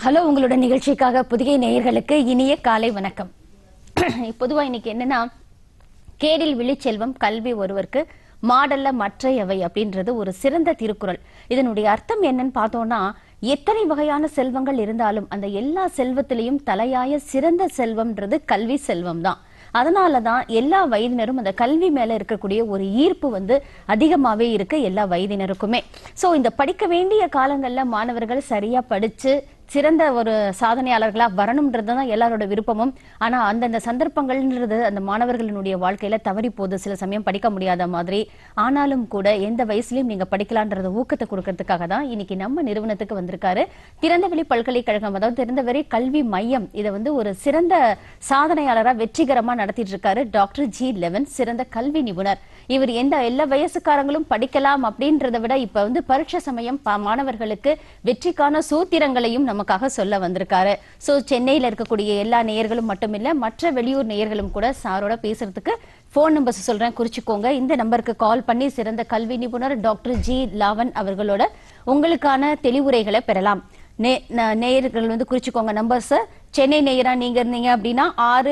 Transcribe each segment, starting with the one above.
Hello, உங்களோட நிகழ்ச்சிக்காக புதிய நேயர்களுக்கு இனிய காலை வணக்கம். பொதுவா இன்னைக்கு என்னன்னா, கேடில் விழிச்செல்வம் கல்வி ஒருவருக்கு மாடல்ல மற்றையவை அப்படின்றது ஒரு சிறந்த திருக்குறள். இதனுடைய அர்த்தம் என்னன்னு பார்த்தோம்னா, எத்தனை வகையான செல்வங்கள் இருந்தாலும் அந்த எல்லா செல்வத்திலையும் தலையாய சிறந்த செல்வம்ன்றது கல்வி செல்வம் தான். அதனாலதான் எல்லா வயதினரும் அந்த கல்வி மேல இருக்கக்கூடிய ஒரு ஈர்ப்பு அதிகமாவே இருக்கு எல்லா வயதினருக்குமே. சோ இந்த படிக்க வேண்டிய காலங்கள்ல மாணவர்கள் சரியா படிச்சு சிறந்த ஒரு சாதனையாளர்களா வரணும்ன்றதுதான் எல்லாரோட விருப்பமும். ஆனா அந்தந்த சந்தர்ப்பங்கள்ன்றது அந்த மாணவர்களுடைய வாழ்க்கையில தவறி போகுது. சில சமயம் படிக்க முடியாத மாதிரி. ஆனாலும் கூட எந்த வயசுலயும் நீங்க படிக்கலான்றத ஊக்கத்தை கொடுக்கறதுக்காக தான் இன்னைக்கு நம்ம நிறுவனத்துக்கு வந்திருக்காரு திறந்தவெளி பல்கலைக்கழகம், அதாவது திறந்தவெளி கல்வி மையம். இதை ஒரு சிறந்த சாதனையாளரா வெற்றிகரமா நடத்திட்டு இருக்காரு டாக்டர் ஜி லெவன், சிறந்த கல்வி நிபுணர். இவர் எல்லா வயசுக்காரங்களும் படிக்கலாம் அப்படின்றத விட இப்ப பரீட்சை சமயம் மாணவர்களுக்கு வெற்றிக்கான சூத்திரங்களையும் நமக்காக சொல்ல வந்திருக்காரு. சோ சென்னையில இருக்கக்கூடிய எல்லா நேயர்களும் மட்டுமில்ல, மற்ற வெளியூர் நேயர்களும் கூட சாரோட பேசுறதுக்கு போன் நம்பர்ஸ் சொல்றேன், குறிச்சுக்கோங்க. இந்த நம்பருக்கு கால் பண்ணி சிறந்த கல்வி நிபுணர் டாக்டர் ஜி லெவன் அவர்களோட உங்களுக்கான தெளிவுரைகளை பெறலாம். நேயர்கள் குறிச்சுக்கோங்க நம்பர்ஸ். சென்னை நேயரா நீங்க இருந்தீங்க அப்படின்னா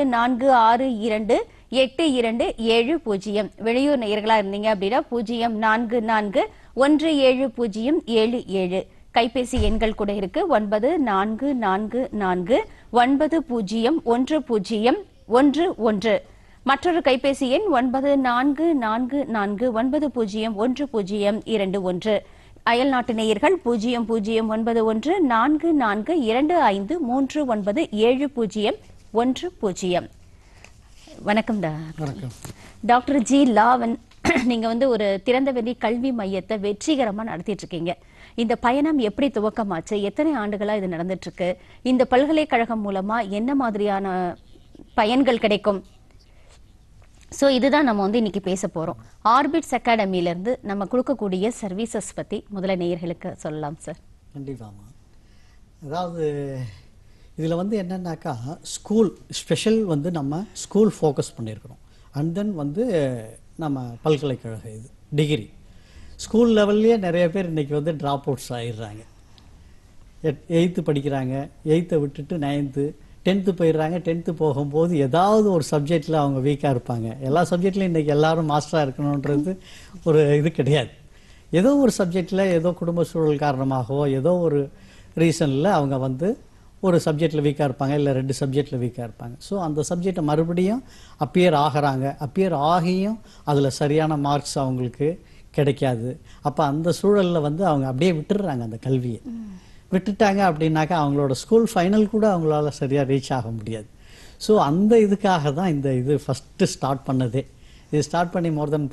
64628270. வெளியூர் நேயர்களா இருந்தீங்க அப்படின்னா 04417077. கைபேசி எண்கள் கூட இருக்கு 9444901011. மற்றொரு கைபேசி எண் 9444901021. அயல் நாட்டு நேயர்கள் 009144253970. வணக்கம் டாக்டர் ஜி லெவன். நீங்க ஒரு திறந்தவெளி கல்வி மையத்தை வெற்றிகரமா நடத்திட்டு இருக்கீங்க. இந்த பயணம் எப்படி துவக்கமாச்சு? எத்தனை ஆண்டுகளா இது நடந்துட்டு இருக்கு? இந்த பல்கலைக்கழகம் மூலமா என்ன மாதிரியான பயன்கள் கிடைக்கும்? சோ இதுதான் நம்ம இன்னைக்கு பேச போறோம். ஆர்பிட்ஸ் அகாடமில இருந்து நம்ம கொடுக்கக்கூடிய சர்வீசஸ் பத்தி முதல்ல நேயர்களுக்கு சொல்லலாம் சார். கண்டிப்பாமா. அதாவது இதில் என்னன்னாக்கா, ஸ்கூல் ஸ்பெஷல் நம்ம ஸ்கூல் ஃபோக்கஸ் பண்ணியிருக்கிறோம். அண்ட் தென் நம்ம பல்கலைக்கழக இது டிகிரி ஸ்கூல் லெவல்லையே நிறைய பேர் இன்றைக்கி ட்ராப் அவுட்ஸ் ஆகிடுறாங்க. 8th படிக்கிறாங்க, 8th விட்டுட்டு 9th 10th போயிடுறாங்க. 10th போகும்போது ஏதாவது ஒரு சப்ஜெக்டில் அவங்க வீக்காக இருப்பாங்க. எல்லா சப்ஜெக்ட்லையும் இன்றைக்கி எல்லாரும் மாஸ்டராக இருக்கணுன்றது ஒரு இது கிடையாது. ஏதோ ஒரு சப்ஜெக்டில் ஏதோ குடும்ப சூழல் காரணமாகவோ ஏதோ ஒரு ரீசனில் அவங்க ஒரு சப்ஜெக்டில் வீக்காக இருப்பாங்க, இல்லை 2 சப்ஜெக்டில் வீக்காக இருப்பாங்க. ஸோ அந்த சப்ஜெக்டை மறுபடியும் அப்பியர் ஆகிறாங்க. அப்பியர் ஆகியும் அதில் சரியான மார்க்ஸ் அவங்களுக்கு கிடைக்காது. அப்போ அந்த சூழலில் அவங்க அப்படியே விட்டுடுறாங்க அந்த கல்வியை. விட்டுட்டாங்க அப்படின்னாக்கா அவங்களோட ஸ்கூல் ஃபைனல் கூட அவங்களால சரியாக ரீச் ஆக முடியாது. ஸோ அந்த இதுக்காக தான் இந்த இது ஃபஸ்ட்டு ஸ்டார்ட் பண்ணதே. இது ஸ்டார்ட் பண்ணி மோர் தென்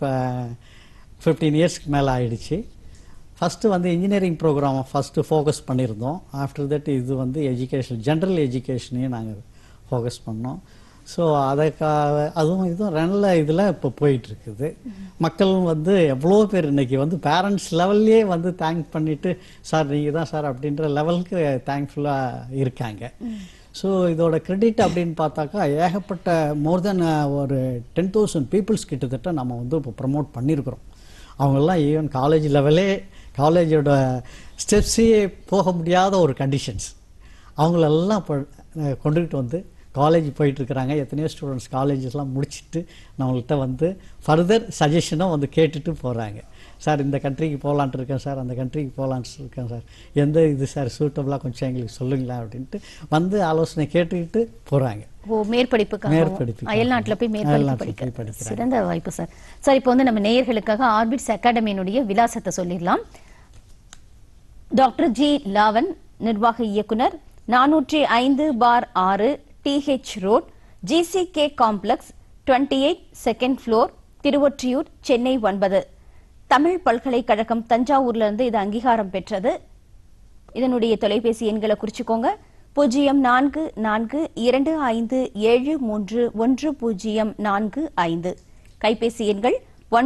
15 இயர்ஸ்க்கு மேலே ஆயிடுச்சு. ஃபஸ்ட்டு இன்ஜினியரிங் ப்ரோக்ராமை ஃபஸ்ட்டு ஃபோக்கஸ் பண்ணியிருந்தோம். ஆஃப்டர் தட் இது எஜுகேஷன், ஜென்ரல் எஜுகேஷனையும் நாங்கள் ஃபோக்கஸ் பண்ணோம். ஸோ அதுக்காக அதுவும் இதுவும் நல்ல இதில் இப்போ போயிட்டுருக்குது. மக்களும் எவ்வளோ பேர் இன்றைக்கி பேரண்ட்ஸ் லெவல்லே தேங்க் பண்ணிவிட்டு, சார் நீங்கள் தான் சார் அப்படின்ற லெவலுக்கு தேங்க்ஃபுல்லாக இருக்காங்க. ஸோ இதோட கிரெடிட் அப்படின்னு பார்த்தாக்கா ஏகப்பட்ட மோர் தென் ஒரு 10,000 பீப்புள்ஸ் கிட்டத்தட்ட நம்ம இப்போ ப்ரமோட் பண்ணியிருக்கிறோம். அவங்கெல்லாம் ஈவன் காலேஜ் லெவலே, காலேஜோட ஸ்டெப்ஸே போக முடியாத ஒரு கண்டிஷன்ஸ், அவங்களெல்லாம் கொண்டுகிட்டு காலேஜ் போயிட்டுருக்குறாங்க. எத்தனையோ ஸ்டூடெண்ட்ஸ் காலேஜஸ்லாம் முடிச்சுட்டு நம்மள்கிட்ட ஃபர்தர் சஜஷனும் கேட்டுட்டு போகிறாங்க. சார் இந்த கண்ட்ரிக்கு போகலான்ட்டு இருக்கேன் சார், அந்த கண்ட்ரிக்கு போகலான்ட்டு இருக்கேன் சார், எந்த இது சார் சூட்டபுளாக கொஞ்சம் எங்களுக்கு சொல்லுங்களேன் அப்படின்ட்டு ஆலோசனை கேட்டுக்கிட்டு போகிறாங்க. மேற்படிப்பு அயல்நாட்டில் போய் மேற்படிப்பு சிறந்த வாய்ப்பு சார். சார் இப்போ நம்ம நேயர்களுக்காக ஆர்பிட்ஸ் அகாடமியினுடைய விலாசத்தை சொல்லிடலாம். டாக்டர் ஜி லெவன், நிர்வாக இயக்குனர், 405/6 TH road, GCK complex, 28 second floor, Thiruvottiyur, Chennai 9. Tamil பல்கலைக்கழகம் தஞ்சாவூர்ல இருந்து இது அங்கீகாரம் பெற்றது. இதனுடைய தொலைபேசி எண்களை குறிச்சுக்கோங்க. 0442573105. கைபேசி எண்கள்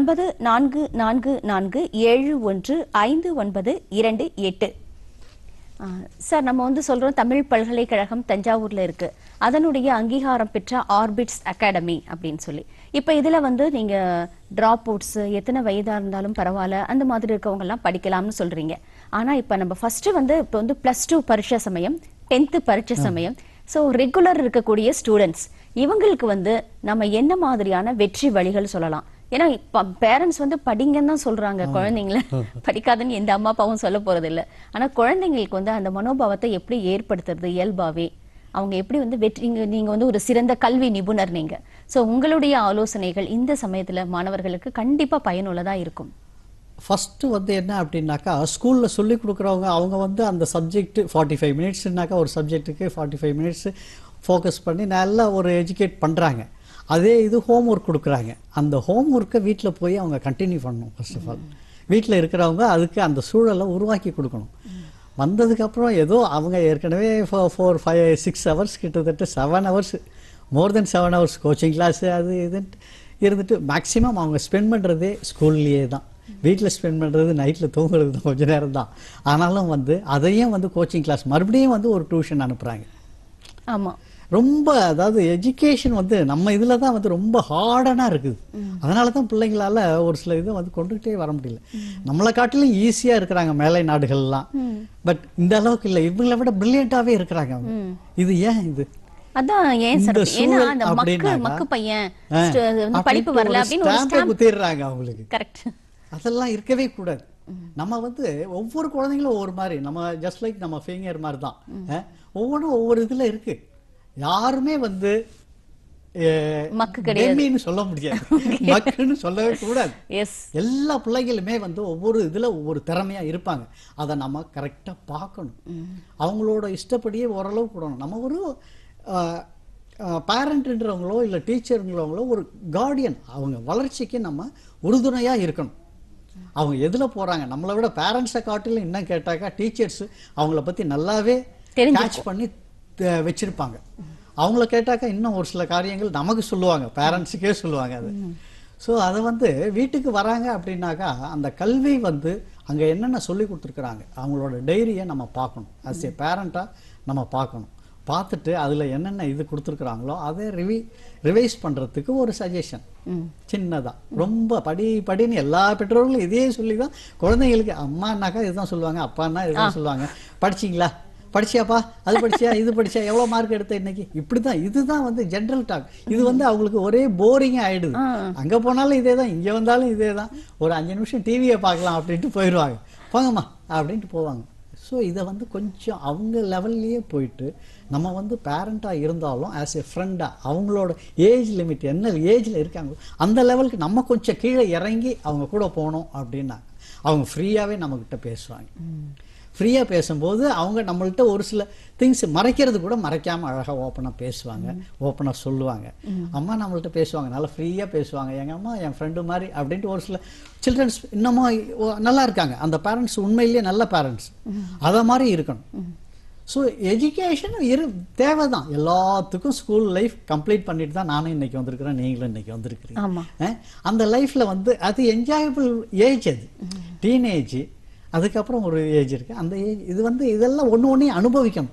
9444715928. சார் நம்ம சொல்றோம் தமிழ் பல்கலைக்கழகம் தஞ்சாவூர்ல இருக்கு, அதனுடைய அங்கீகாரம் பெற்ற ஆர்பிட்ஸ் அகாடமி அப்படின்னு சொல்லி. இப்ப இதுல நீங்க டிராப் அவுட்ஸ் எத்தனை வயதா இருந்தாலும் பரவாயில்ல அந்த மாதிரி இருக்கவங்க எல்லாம் படிக்கலாம்னு சொல்றீங்க. ஆனா இப்ப நம்ம ஃபர்ஸ்ட் இப்ப +2 பரீட்சை சமயம் 10th பரீட்சை சமயம். ஸோ ரெகுலர் இருக்கக்கூடிய ஸ்டூடெண்ட்ஸ் இவங்களுக்கு வந்து நம்ம என்ன மாதிரியான வெற்றி வழிகள் சொல்லலாம்? ஏன்னா பேரண்ட்ஸ் வந்து படிங்கன்னு தான் சொல்றாங்க குழந்தைங்கள, படிக்காதுன்னு எந்த அம்மா அப்பாவும் சொல்ல போறது இல்ல. ஆனா குழந்தைங்களுக்கு வந்து அந்த மனோபாவத்தை எப்படி ஏற்படுத்துறது இயல்பாவே? அவங்க எப்படி வந்து வெற்றி, நீங்க வந்து ஒரு சிறந்த கல்வி நிபுணர் நீங்க. ஸோ உங்களுடைய ஆலோசனைகள் இந்த சமயத்துல மாணவர்களுக்கு கண்டிப்பா பயனுள்ளதா இருக்கும். ஃபஸ்ட்டு வந்து என்ன அப்படின்னாக்கா, ஸ்கூலில் சொல்லி கொடுக்குறவங்க அவங்க வந்து அந்த சப்ஜெக்ட் 45 மினிட்ஸ்னாக்கா ஒரு சப்ஜெக்ட்டுக்கு 45 மினிட்ஸ் ஃபோக்கஸ் பண்ணி நல்லா ஒரு எஜுகேட் பண்ணுறாங்க. அதே இது ஹோம் ஒர்க் கொடுக்குறாங்க. அந்த ஹோம் ஒர்க்கை வீட்டில் போய் அவங்க கண்டினியூ பண்ணணும். ஃபர்ஸ்ட் ஆஃப் ஆல் வீட்டில் இருக்கிறவங்க அதுக்கு அந்த சூழலை உருவாக்கி கொடுக்கணும். வந்ததுக்கப்புறம் ஏதோ அவங்க ஏற்கனவே 4, 5, 6 ஹவர்ஸ் கிட்டத்தட்ட 7 hours, more then 7 hours coaching class அது இதுன்ட்டு இருந்துட்டு மேக்ஸிமம் அவங்க ஸ்பெண்ட் பண்ணுறதே ஸ்கூல்லையே தான். வீட்டில் ஸ்பெண்ட் பண்ணுறது நைட்டில் தூங்குறது தான், கொஞ்சம் நேரம் தான். ஆனாலும் வந்து அதையும் வந்து கோச்சிங் கிளாஸ் மறுபடியும் வந்து ஒரு டியூஷன் அனுப்புகிறாங்க. ஆமாம், ரொம்ப அதாவது எஜுகேஷன் வந்து நம்ம இதில் தான் வந்து ரொம்ப ஹார்டனாக இருக்குது. அதனால தான் பிள்ளைங்களால் ஒரு சில இதை வந்து கொண்டுகிட்டே வர முடியல. நம்மளை காட்டிலும் ஈஸியாக இருக்கிறாங்க மேலை நாடுகள்லாம். பட் இந்த அளவுக்கு இல்லை, இவங்களை விட பிரில்லியண்ட்டாகவே இருக்கிறாங்க அவங்க. இது ஏன் இது? அதான் ஏன் சார்? இந்த ஏன்னா சூழல் அந்த மக்கு பையன் வந்து படிப்பு வரல அப்படின்னு ஒரு ஸ்டாம்பே குத்திடுறாங்க அவங்களுக்கு. கரெக்ட். அதெல்லாம் இருக்கவே கூடாது. நம்ம வந்து ஒவ்வொரு குழந்தைங்களும் ஒவ்வொரு மாதிரி, நம்ம ஜஸ்ட் லைக் நம்ம ஃபிங்கர் மாதிரி தான். ஒவ்வொன்றும் ஒவ்வொரு இதில் இருக்கு. யாருமே வந்து மக்கு கிடையாது சொல்ல முடியாது, மக்குன்னு சொல்லவே கூடாது. எல்லா பிள்ளைகளுமே வந்து ஒவ்வொரு இதுல ஒவ்வொரு திறமையா இருப்பாங்க. அதை நம்ம கரெக்டா பார்க்கணும். அவங்களோட இஷ்டப்படியே ஓரளவு கூடணும். நம்ம ஒரு பேரண்ட்ன்றவங்களோ இல்லை டீச்சருங்களவங்களோ ஒரு கார்டியன், அவங்க வளர்ச்சிக்கு நம்ம உறுதுணையா இருக்கணும். அவங்க எதுல போறாங்க, நம்மளை விட பேரண்ட்ஸை காட்டிலும் இன்னும் கேட்டாக்கா டீச்சர்ஸ் அவங்கள பத்தி நல்லாவே கேட்ச் பண்ணி வச்சிருப்பாங்க. அவங்கள கேட்டாக்கா இன்னும் ஒரு சில காரியங்கள் நமக்கு சொல்லுவாங்க, பேரண்ட்ஸுக்கே சொல்லுவாங்க அது. ஸோ அதை வந்து வீட்டுக்கு வராங்க அப்படின்னாக்கா அந்த கல்வி வந்து அங்கே என்னென்ன சொல்லி கொடுத்துருக்குறாங்க அவங்களோட டைரியை நம்ம பார்க்கணும். ஆஸ் ஏ பேரண்ட்டாக நம்ம பார்க்கணும். பார்த்துட்டு அதில் என்னென்ன இது கொடுத்துருக்குறாங்களோ அதை ரிவைஸ் பண்ணுறதுக்கு ஒரு சஜஷன் சின்னதாக. ரொம்ப படின்னு எல்லா பெற்றோர்களும் இதே சொல்லி தான் குழந்தைங்களுக்கு, அம்மானாக்கா இதுதான் சொல்லுவாங்க, அப்பான்னா இதுதான் சொல்லுவாங்க. படிச்சிங்களா, படிச்சியாப்பா, அது படிச்சியா, இது படிச்சா, எவ்வளோ மார்க் எடுத்த இன்னைக்கு, இப்படி தான். இதுதான் வந்து ஜென்ரல் டாக். இது வந்து அவங்களுக்கு ஒரே போரிங்காக ஆகிடுது. அங்கே போனாலும் இதே தான், இங்கே வந்தாலும் இதே தான். ஒரு 5 நிமிஷம் டிவியை பார்க்கலாம் அப்படின்ட்டு போயிடுவாங்க, போங்கம்மா அப்படின்ட்டு போவாங்க. ஸோ இதை வந்து கொஞ்சம் அவங்க லெவல்லையே போயிட்டு நம்ம வந்து பேரண்ட்டாக இருந்தாலும் ஆஸ் ஏ ஃப்ரெண்டாக அவங்களோட ஏஜ் லிமிட் என்ன ஏஜில் இருக்காங்களோ அந்த லெவலுக்கு நம்ம கொஞ்சம் கீழே இறங்கி அவங்க கூட போனோம் அப்படின்னா அவங்க ஃப்ரீயாகவே நம்மக்கிட்ட பேசுவாங்க. ஃப்ரீயாக பேசும்போது அவங்க நம்மள்கிட்ட ஒரு சில திங்ஸ் மறைக்கிறது கூட மறைக்காமல் அழகாக ஓப்பனாக பேசுவாங்க, ஓப்பனாக சொல்லுவாங்க. அம்மா நம்மள்கிட்ட பேசுவாங்க, நல்லா ஃப்ரீயாக பேசுவாங்க. எங்கள் அம்மா என் ஃப்ரெண்டு மாதிரி அப்படின்ட்டு ஒரு சில சில்ட்ரன்ஸ் இன்னமும் நல்லா இருக்காங்க. அந்த பேரண்ட்ஸ் உண்மையிலேயே நல்ல பேரண்ட்ஸ், அதை மாதிரி இருக்கணும். ஸோ எஜுகேஷன் தேவை தான் எல்லாத்துக்கும். ஸ்கூல் லைஃப் கம்ப்ளீட் பண்ணிட்டு தான் நானும் இன்னைக்கு வந்திருக்கிறேன், நீங்களும் இன்னைக்கு வந்திருக்கிறீங்க. அந்த லைஃப்பில் வந்து அது என்ஜாயபிள் ஏஜ், அது டீனேஜ். அதுக்கப்புறம் ஒரு ஏஜ் இருக்கு, அந்த ஏஜ் இது வந்து இதெல்லாம் ஒன்றையும் அனுபவிக்கணும்.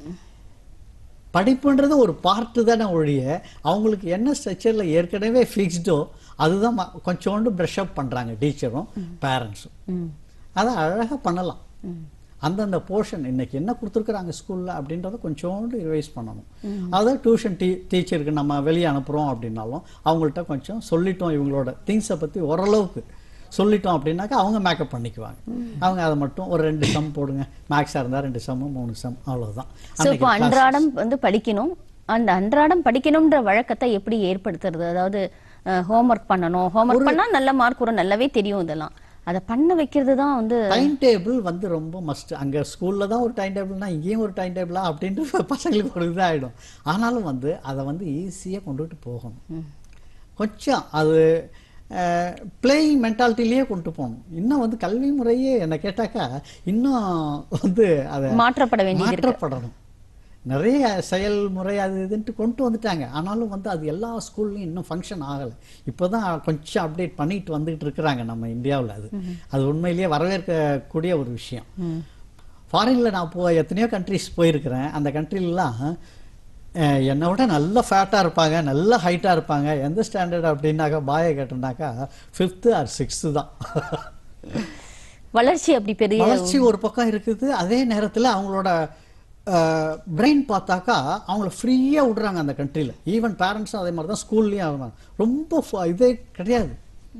படிப்புன்றது ஒரு பார்ட்டு தானே ஒழிய அவங்களுக்கு என்ன ஸ்ட்ரக்சரில் ஏற்கனவே ஃபிக்ஸ்டோ அதுதான் கொஞ்சோண்டு ப்ரஷ் அப் பண்ணுறாங்க டீச்சரும் பேரண்ட்ஸும். அதை அழகாக பண்ணலாம். அந்தந்த போர்ஷன் இன்னைக்கு என்ன கொடுத்துருக்குறாங்க ஸ்கூலில் அப்படின்றத கொஞ்சோண்டு ரிவைஸ் பண்ணணும். அதை டியூஷன் டீச்சருக்கு நம்ம வெளியே அனுப்புகிறோம் அப்படின்னாலும் அவங்கள்ட்ட கொஞ்சம் சொல்லிட்டோம், இவங்களோட திங்ஸை பற்றி ஓரளவுக்கு சொல்லிட்டோம் அப்படின்னாக்கா அவங்க மேக்கப் பண்ணிக்குவாங்க. அவங்க அதை மட்டும் ஒரு 2 சம் போடுங்க, மேக்ஸாக இருந்தால் 2 சம் 3 சம் அவ்வளோதான். இப்போ அன்றாடம் வந்து படிக்கணும். அந்த அன்றாடம் படிக்கணும்ன்ற வழக்கத்தை எப்படி ஏற்படுத்துறது? அதாவது ஹோம்ஒர்க் பண்ணணும், ஹோம்ஒர்க் பண்ணால் நல்ல மார்க் வரும், நல்லாவே தெரியும். இதெல்லாம் அதை பண்ண வைக்கிறது தான் வந்து டைம் டேபிள் வந்து ரொம்ப மஸ்ட். அங்கே ஸ்கூலில் தான் ஒரு டைம் டேபிள்னா இங்கேயும் ஒரு டைம் டேபிளா அப்படின்ட்டு பசங்களுக்கு ஒரு இதாக ஆகிடும். ஆனாலும் வந்து அதை வந்து ஈஸியாக கொண்டுகிட்டு போகணும். கொஞ்சம் அது பிளேயிங் மென்டாலிட்டிலேயே கொண்டு போகணும். இன்னும் வந்து கல்வி முறையே என்ன கேட்டாக்கா இன்னும் வந்து அதை மாற்றப்படணும். நிறைய செயல்முறை அது இதுன்ட்டு கொண்டு வந்துட்டாங்க. ஆனாலும் வந்து அது எல்லா ஸ்கூல்லையும் இன்னும் ஃபங்க்ஷன் ஆகலை. இப்போ தான் கொஞ்சம் அப்டேட் பண்ணிட்டு வந்துட்டு இருக்கிறாங்க நம்ம இந்தியாவில். அது உண்மையிலேயே வரவேற்கக்கூடிய ஒரு விஷயம். ஃபாரினில் நான் எத்தனையோ கண்ட்ரிஸ் போயிருக்கிறேன். அந்த கண்ட்ரிலாம் என்னை விட நல்ல ஃபேட்டாக இருப்பாங்க, நல்ல ஹைட்டாக இருப்பாங்க. எந்த ஸ்டாண்டர்ட் அப்படின்னாக்கா பாயை கேட்டோம்னாக்கா 5th or 6th தான். வளர்ச்சி அப்படி பெரிய வளர்ச்சி ஒரு பக்கம் இருக்குது. அதே நேரத்தில் அவங்களோட பிரெயின் பார்த்தாக்கா அவங்கள ஃப்ரீயாக விடுறாங்க அந்த கண்ட்ரியில். ஈவன் பேரண்ட்ஸும் அதே மாதிரி தான் ஸ்கூல்லேயும் ஆகணும். ரொம்ப இதே கிடையாது,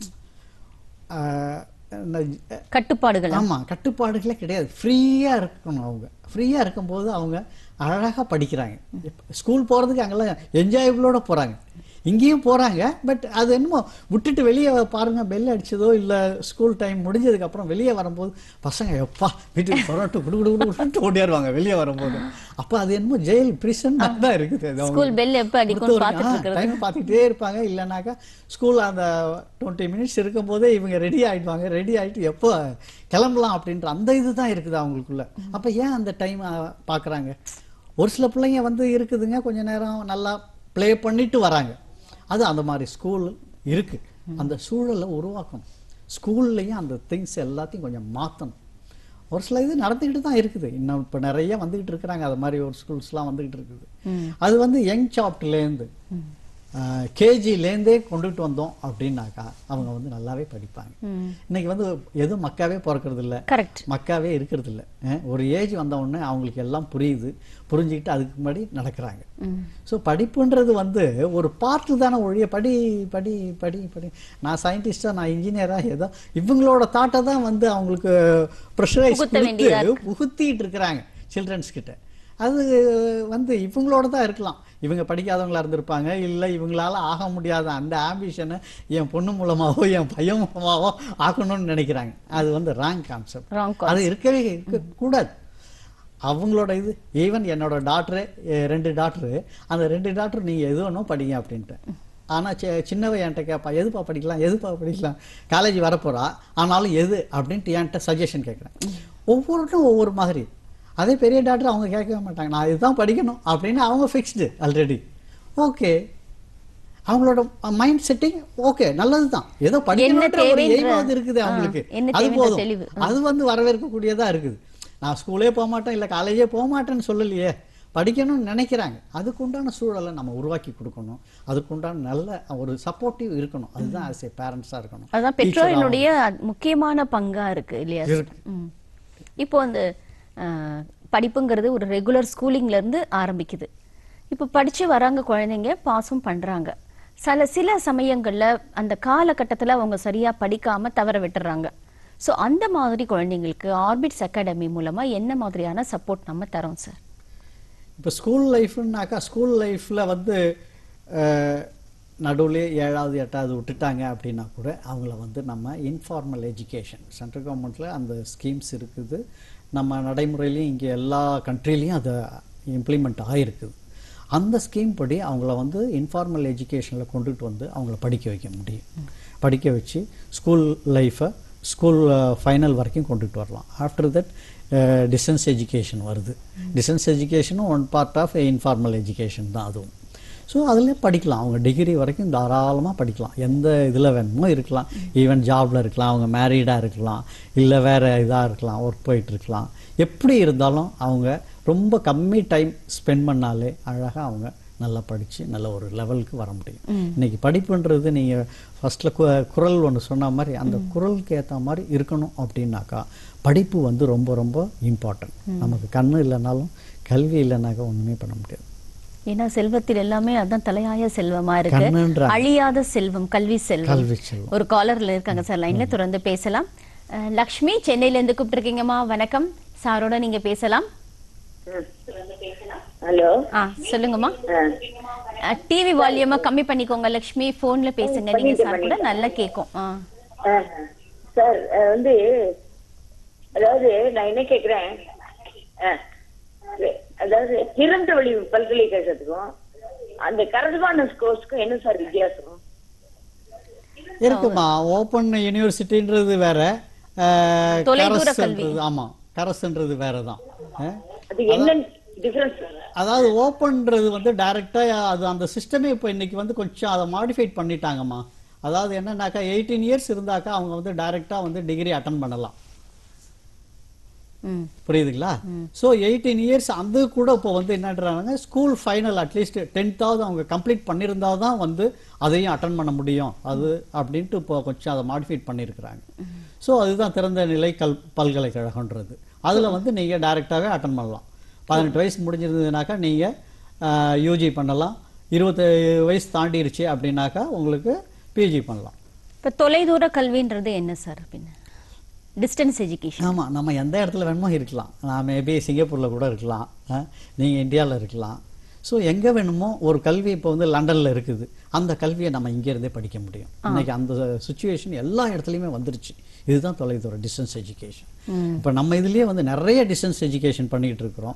கட்டுப்பாடுகள். ஆமாம், கட்டுப்பாடுகளே கிடையாது. ஃப்ரீயாக இருக்கணும். அவங்க ஃப்ரீயாக இருக்கும்போது அவங்க அழகாக படிக்கிறாங்க. ஸ்கூல் போகிறதுக்கு அங்கெல்லாம் என்ஜாயபிளோட போகிறாங்க, இங்கேயும் போகிறாங்க. பட் அது என்னமோ விட்டுட்டு வெளியே பாருங்கள், பெல் அடிச்சதோ இல்லை ஸ்கூல் டைம் முடிஞ்சதுக்கப்புறம் வெளியே வரும்போது பசங்க எப்பா வீட்டுக்கு போராட்டு குடு ஓடியாருவாங்க வெளியே வரும்போது. அப்போ அது என்னமோ ஜெயில் பிரிசன் தான் இருக்குது. ஸ்கூல் பெல் எப்போ அடிக்கும் டைம் பார்த்துக்கிட்டே இருப்பாங்க. இல்லைனாக்கா ஸ்கூல் அந்த 20 மினிட்ஸ் இருக்கும்போதே இவங்க ரெடி ஆகிடுவாங்க. ரெடி ஆகிட்டு எப்போ கிளம்பலாம் அப்படின்ற அந்த இது தான் இருக்குது அவங்களுக்குள்ள. அப்போ ஏன் அந்த டைம் பார்க்குறாங்க? ஒரு சில பிள்ளைங்க வந்து இருக்குதுங்க, கொஞ்ச நேரம் நல்லா ப்ளே பண்ணிட்டு வராங்க. அது அந்த மாதிரி ஸ்கூல் இருக்குது. அந்த சூழலை உருவாக்கணும். ஸ்கூல்லையும் அந்த திங்ஸ் எல்லாத்தையும் கொஞ்சம் மாற்றணும். ஒரு சில இது நடந்துக்கிட்டு தான் இருக்குது. இன்னும் இப்போ நிறைய வந்துக்கிட்டு இருக்கிறாங்க. அது மாதிரி ஒரு ஸ்கூல்ஸ்லாம் வந்துக்கிட்டு இருக்குது. அது வந்து யங் சாப்ட்லேருந்து கேஜிலேருந்தே கொண்டுட்டு வந்தோம் அப்படின்னாக்கா அவங்க வந்து நல்லாவே படிப்பாங்க. இன்னைக்கு வந்து எதுவும் மக்காவே பிறக்கிறது இல்லை, மக்காவே இருக்கிறது இல்லை. ஒரு ஏஜ் வந்த உடனே அவங்களுக்கு எல்லாம் புரியுது, புரிஞ்சுக்கிட்டு அதுக்கு முன்னாடி நடக்கிறாங்க. ஸோ படிப்புன்றது வந்து ஒரு பார்ட்டு தானே ஒழிய படி படி படி படி நான் சயின்டிஸ்டாக நான் இன்ஜினியராக ஏதோ இவங்களோட தாட்டை தான் வந்து அவங்களுக்கு ப்ரெஷரைஸ் கொடுத்து புகுத்திட்டு இருக்கிறாங்க சில்ட்ரன்ஸ் கிட்ட. அது வந்து இவங்களோட தான் இருக்கலாம். இவங்க படிக்காதவங்களா இருந்திருப்பாங்க, இல்லை இவங்களால ஆக முடியாத அந்த ஆம்பிஷனை என் பொண்ணு மூலமாகவோ என் பையன் மூலமாகவோ ஆக்கணும்னு நினைக்கிறாங்க. அது வந்து ராங் கான்செப்ட். அது இருக்கவே இருக்கக்கூடாது. அவங்களோட இது ஈவன் என்னோட டாக்டரு 2 டாக்டரு, அந்த 2 டாக்டர் நீங்கள் எது வேணும் படிங்க அப்படின்ட்டு. ஆனால் சின்னவ என்கிட்ட கேட்பா, எதுப்பா படிக்கலாம் காலேஜ் வரப்போறா, ஆனாலும் எது அப்படின்ட்டு என்கிட்ட சஜஷன் கேட்குறேன். ஒவ்வொருட்டும் ஒவ்வொரு மாதிரி. அதே பெரிய டாக்டர் அவங்க கேட்கவே மாட்டாங்க, நான் இதுதான் படிக்கணும் அப்படின்னு அவங்க ஃபிக்ஸ்டு ஆல்ரெடி. ஓகே, அவங்களோட மைண்ட் செட்டிங் ஓகே, நல்லது தான். ஏதோ படிக்கணுன்ற ஒரு எய்மாவது இருக்குது அவங்களுக்கு, அது போதும். அது வந்து வரவேற்கக்கூடியதா இருக்குது. நான் ஸ்கூலே போக மாட்டேன் இல்லை காலேஜே போக மாட்டேன்னு சொல்லலையே, படிக்கணும்னு நினைக்கிறாங்க. அதுக்குண்டான சூழலை நம்ம உருவாக்கி கொடுக்கணும். அதுக்குண்டான நல்ல ஒரு சப்போர்ட்டிவ் இருக்கணும். அதுதான் ஆஸ் ஏ பேரண்ட்ஸாக இருக்கணும். அதுதான் பெற்றோரினுடைய முக்கியமான பங்கா இருக்கு இல்லையா? இப்போ அந்த படிப்புங்கிறது ஒரு ரெகுலர் ஸ்கூலிங்ல இருந்து ஆரம்பிக்குது. இப்போ படிச்சு வராங்க குழந்தைங்க, பாஸும் பண்றாங்க. சில சமயங்கள்ல அந்த காலகட்டத்தில் அவங்க சரியா படிக்காம தவற விட்டுறாங்க. ஸோ அந்த மாதிரி குழந்தைங்களுக்கு ஆர்பிட்ஸ் அகாடமி மூலமா என்ன மாதிரியான சப்போர்ட் நம்ம தரோம் சார்? இப்போ ஸ்கூல் லைஃப்னாக்கா ஸ்கூல் லைஃப்பில் வந்து நடுவில் 7வது 8வது விட்டுட்டாங்க அப்படின்னா கூட அவங்கள வந்து நம்ம இன்ஃபார்மல் எஜுகேஷன் சென்ட்ரல் கவர்மெண்ட்டில் அந்த ஸ்கீம்ஸ் இருக்குது. நம்ம நடைமுறையிலையும் இங்கே எல்லா கண்ட்ரிலையும் அதை இம்ப்ளிமெண்ட் ஆகிருக்குது. அந்த ஸ்கீம் படி அவங்கள வந்து இன்ஃபார்மல் எஜுகேஷனில் கொண்டுட்டு வந்து அவங்கள படிக்க வைக்க முடியும். படிக்க வச்சு ஸ்கூல் லைஃப்பை ஸ்கூல் ஃபைனல் வரைக்கும் கொண்டுட்டு வரலாம். ஆஃப்டர் தட் டிஸ்டன்ஸ் எஜுகேஷன் வருது. டிஸ்டன்ஸ் எஜுகேஷனும் one part of informal education தான் அதுவும். ஸோ அதில் படிக்கலாம். அவங்க டிகிரி வரைக்கும் தாராளமாக படிக்கலாம். எந்த இதில் வேணுமோ இருக்கலாம். ஈவன் ஜாபில் இருக்கலாம், அவங்க மேரீடாக இருக்கலாம், இல்லை வேறு இதாக இருக்கலாம், ஒர்க் போயிட்டுருக்கலாம். எப்படி இருந்தாலும் அவங்க ரொம்ப கம்மி டைம் ஸ்பெண்ட் பண்ணாலே அழகாக அவங்க நல்லா படித்து நல்ல ஒரு லெவலுக்கு வர முடியும். இன்றைக்கி படிப்புன்றது நீங்கள் ஃபஸ்ட்டில் குரல் ஒன்று சொன்ன மாதிரி அந்த குரலுக்கு ஏற்ற மாதிரி இருக்கணும். அப்படின்னாக்கா படிப்பு வந்து ரொம்ப ரொம்ப இம்பார்ட்டன்ட். நமக்கு கண்ணு இல்லைனாலும் கல்வி இல்லைனாக்கா ஒன்றுமே பண்ண முடியாது. ஏன்னா செல்வத்தில் எல்லாமே அதான் தலையாய செல்வமா இருக்கு. அழியாத செல்வம் கல்வி செல்வம். ஒரு காலர்ல இருக்காங்க சார் லைன்ல, தொடர்ந்து பேசலாம். லக்ஷ்மி சென்னையில இருந்து கூப்பிட்டுருக்கீங்கம்மா, வணக்கம். சாரோட நீங்க பேசலாம். ஹலோ, சொல்லுங்கம்மா. டிவி வால்யூமா கம்மி பண்ணிக்கோங்க லக்ஷ்மி, போன்ல பேசுங்க. நீங்க சார் கூட நல்லா கேக்கும். சார் வந்து அதாவது நான் என்ன கேக்குறேன், அதாவது திறந்தவெளி பல்கலைக்கழகத்துக்கும் அந்த கரஸ்பாண்டன்ஸ் கோர்ஸ்க்கும் என்ன சார் வித்தியாசம் இருக்குமா? ஓப்பன் யூனிவர்சிட்டின்றது வேற, தொலைதூர கல்வி. ஆமா, கரஸ்ன்றது வேற தான். அது என்ன டிஃபரன்ஸ்? அதாவது ஓப்பன்ன்றது வந்து டைரக்டா அது அந்த சிஸ்டமே இப்போ இன்னைக்கு வந்து கொஞ்சம் அதை மாடிஃபைட் பண்ணிட்டாங்கம்மா. அதாவது என்னன்னாக்கா 18 இயர்ஸ் இருந்தாக்கா அவங்க வந்து டைரக்டா வந்து டிகிரி அட்டன் பண்ணலாம். புரியுதுங்களா? ஸோ 18 இயர்ஸ் அந்த கூட இப்போ வந்து என்னன்றாங்க, ஸ்கூல் ஃபைனல் அட்லீஸ்ட் 10th அவங்க கம்ப்ளீட் பண்ணியிருந்தால் தான் வந்து அதையும் அட்டன் பண்ண முடியும் அது அப்படின்ட்டு இப்போ கொஞ்சம் அதை மாடிஃபைட் பண்ணியிருக்கிறாங்க. ஸோ அதுதான் திறந்த நிலை பல்கலைக்கழகன்றது. அதில் வந்து நீங்கள் டைரெக்டாகவே அட்டன் பண்ணலாம். 18 வயசு முடிஞ்சிருந்ததுனாக்கா நீங்கள் யூஜி பண்ணலாம். 20 வயசு தாண்டிருச்சு அப்படின்னாக்கா உங்களுக்கு பிஜி பண்ணலாம். இப்போ தொலைதூர கல்வின்றது என்ன சார் அப்படின்னு? Distance education. ஆமாம், நம்ம எந்த இடத்துல வேணுமோ இருக்கலாம். நான் மேபி சிங்கப்பூரில் கூட இருக்கலாம், நீங்கள் இந்தியாவில் இருக்கலாம். ஸோ எங்கே வேணுமோ ஒரு கல்வி இப்போ வந்து லண்டனில் இருக்குது, அந்த கல்வியை நம்ம இங்கேருந்தே படிக்க முடியும். இன்னைக்கு அந்த சுச்சுவேஷன் எல்லா இடத்துலையுமே வந்துருச்சு. இதுதான் தொலைதூர டிஸ்டன்ஸ் எஜுகேஷன். இப்போ நம்ம இதுலேயே வந்து நிறைய டிஸ்டன்ஸ் எஜுகேஷன் பண்ணிகிட்டு இருக்கிறோம்.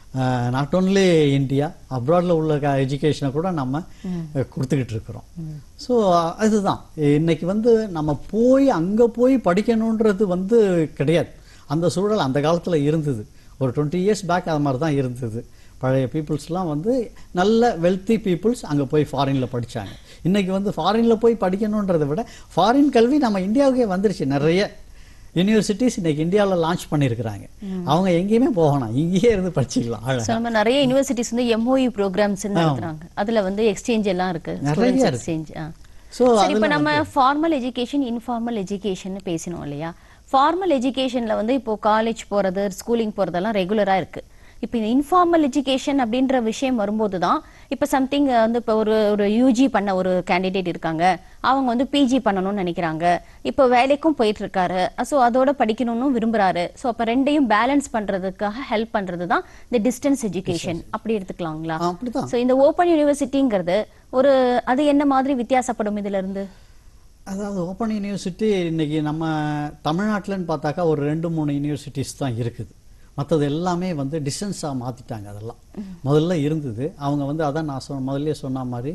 நாட் ஓன்லி இந்தியா, அப்ராடில் உள்ள எஜுகேஷனை கூட நம்ம கொடுத்துக்கிட்டு இருக்கிறோம். ஸோ அதுதான் இன்னைக்கு வந்து நம்ம போய் அங்கே போய் படிக்கணுன்றது வந்து கிடையாது. அந்த சூழல் அந்த காலத்தில் இருந்தது. ஒரு 20 இயர்ஸ் பேக் அது மாதிரி தான் இருந்தது. பழைய பீப்புள்ஸ்லாம் வந்து நல்ல வெல்த்தி பீப்புள்ஸ் அங்கே போய் ஃபாரினில் படித்தாங்க. இன்றைக்கி வந்து ஃபாரினில் போய் படிக்கணுன்றதை விட ஃபாரின் கல்வி நம்ம இந்தியாவுக்கே வந்துருச்சு. நிறைய யூனிவர்சிட்டிஸ் இன்னைக்கு இந்தியாவில் லான்ச் பண்ணியிருக்கிறாங்க. அவங்க எங்கேயுமே போகணும், இங்கேயே இருந்து படிச்சுக்கலாம். நம்ம நிறைய யூனிவர்சிட்டிஸ் வந்து MOU ப்ரோக்ராம்ஸ் நடத்துறாங்க. அதுல வந்து எக்ஸ்சேஞ்ச் எல்லாம் இருக்கு, நிறைய எக்ஸ்சேஞ்ச். ஸோ இப்போ நம்ம ஃபார்மல் எஜுகேஷன், இன்ஃபார்மல் எஜுகேஷன் பேசினோம் இல்லையா? ஃபார்மல் எஜுகேஷன்ல வந்து இப்போ காலேஜ் போறது, ஸ்கூலிங் போறதெல்லாம் ரெகுலரா இருக்கு. இப்போ இந்த இன்ஃபார்மல் எஜுகேஷன் அப்படின்ற விஷயம் வரும்போது தான் இப்போ சம்திங் வந்து இப்போ ஒரு யூஜி பண்ண ஒரு கேண்டிடேட் இருக்காங்க, அவங்க வந்து பிஜி பண்ணணும்னு நினைக்கிறாங்க, இப்போ வேலைக்கும் போயிட்டு இருக்காரு, ஸோ அதோட படிக்கணும்னு விரும்புறாரு. ஸோ அப்போ ரெண்டையும் பேலன்ஸ் பண்றதுக்காக ஹெல்ப் பண்றது தான் இந்த டிஸ்டன்ஸ் எஜுகேஷன். அப்படி எடுத்துக்கலாங்களா? அப்படிதான். ஸோ இந்த ஓப்பன் யூனிவர்சிட்டிங்கிறது ஒரு அது என்ன மாதிரி வித்தியாசப்படும் இதுல இருந்து? அதாவது ஓப்பன் யூனிவர்சிட்டி இன்னைக்கு நம்ம தமிழ்நாட்டில்னு பார்த்தாக்கா ஒரு 2-3 யூனிவர்சிட்டிஸ் தான் இருக்குது. மற்றது எல்லாமே வந்து டிஸ்டன்ஸாக மாற்றிட்டாங்க. அதெல்லாம் முதல்ல இருந்தது. அவங்க வந்து அதான் நான் முதல்ல சொன்ன மாதிரி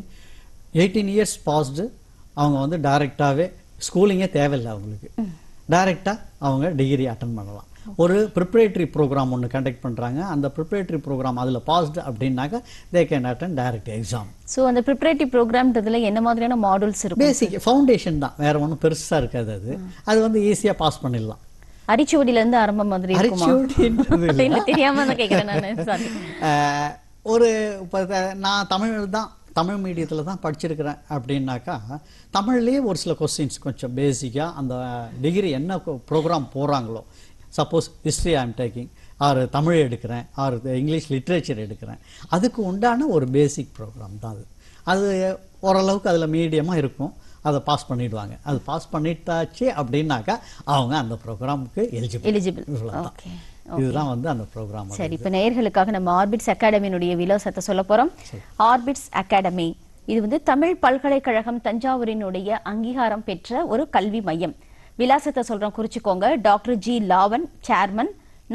18 இயர்ஸ் பாஸ்டு அவங்க வந்து டைரெக்டாகவே ஸ்கூலிங்கே தேவையில்லை, அவங்களுக்கு டைரெக்டாக அவங்க டிகிரி அட்டன் பண்ணலாம். ஒரு ப்ரிப்பரேட்டரி ப்ரோக்ராம் ஒன்று கண்டக்ட் பண்ணுறாங்க. அந்த ப்ரிப்பரேட்டரி ப்ரோக்ராம் அதில் பாஸ்டு அப்படின்னாக்கா they can attend direct exam. So அந்த ப்ரிப்பரேட்டரி ப்ரோக்ராம்ன்றதுல என்ன மாதிரியான மாடல்ஸ் இருக்கும்? பேசிக் ஃபவுண்டேஷன் தான், வேற ஒன்றும் பெருசாக இருக்காது. அது வந்து ஈஸியாக பாஸ் பண்ணிடலாம். அரிச்சுவடியில இருந்து ஆரம்பம் மாதிரி இருக்குமா? தெரியாம தான் கேக்குறேன் நான். ஒரு நான் தமிழ் மீடியத்தில் தான் படிச்சிருக்கிறேன் அப்படின்னாக்கா தமிழ்லேயே ஒரு சில கொஸ்டின்ஸ் கொஞ்சம் பேசிக்காக அந்த டிகிரி என்ன ப்ரோக்ராம் போகிறாங்களோ, suppose history I am taking, or Tamil எடுக்கிறேன், ஆர் இங்கிலீஷ் லிட்ரேச்சர் எடுக்கிறேன், அதுக்கு உண்டான ஒரு பேசிக் ப்ரோக்ராம் தான் அது. அது ஓரளவுக்கு அதில் மீடியமாக இருக்கும், அதை பாஸ் பண்ணிடுவாங்க. அது பாஸ் பண்ணிட்டாச்சு அப்படின்னாக்கா அவங்க அந்த ப்ரோக்ராமுக்கு எலிஜிபிள். இதுதான் வந்து அந்த ப்ரோக்ராம். சரி, இப்போ நேயர்களுக்காக நம்ம ஆர்பிட்ஸ் அகாடமியினுடைய விலாசத்தை சொல்ல போறோம். ஆர்பிட்ஸ் அகாடமி இது வந்து தமிழ் பல்கலைக்கழகம் தஞ்சாவூரினுடைய அங்கீகாரம் பெற்ற ஒரு கல்வி மையம். விலாசத்தை சொல்றோம், குறிச்சுக்கோங்க. Doctor G Lavan, chairman,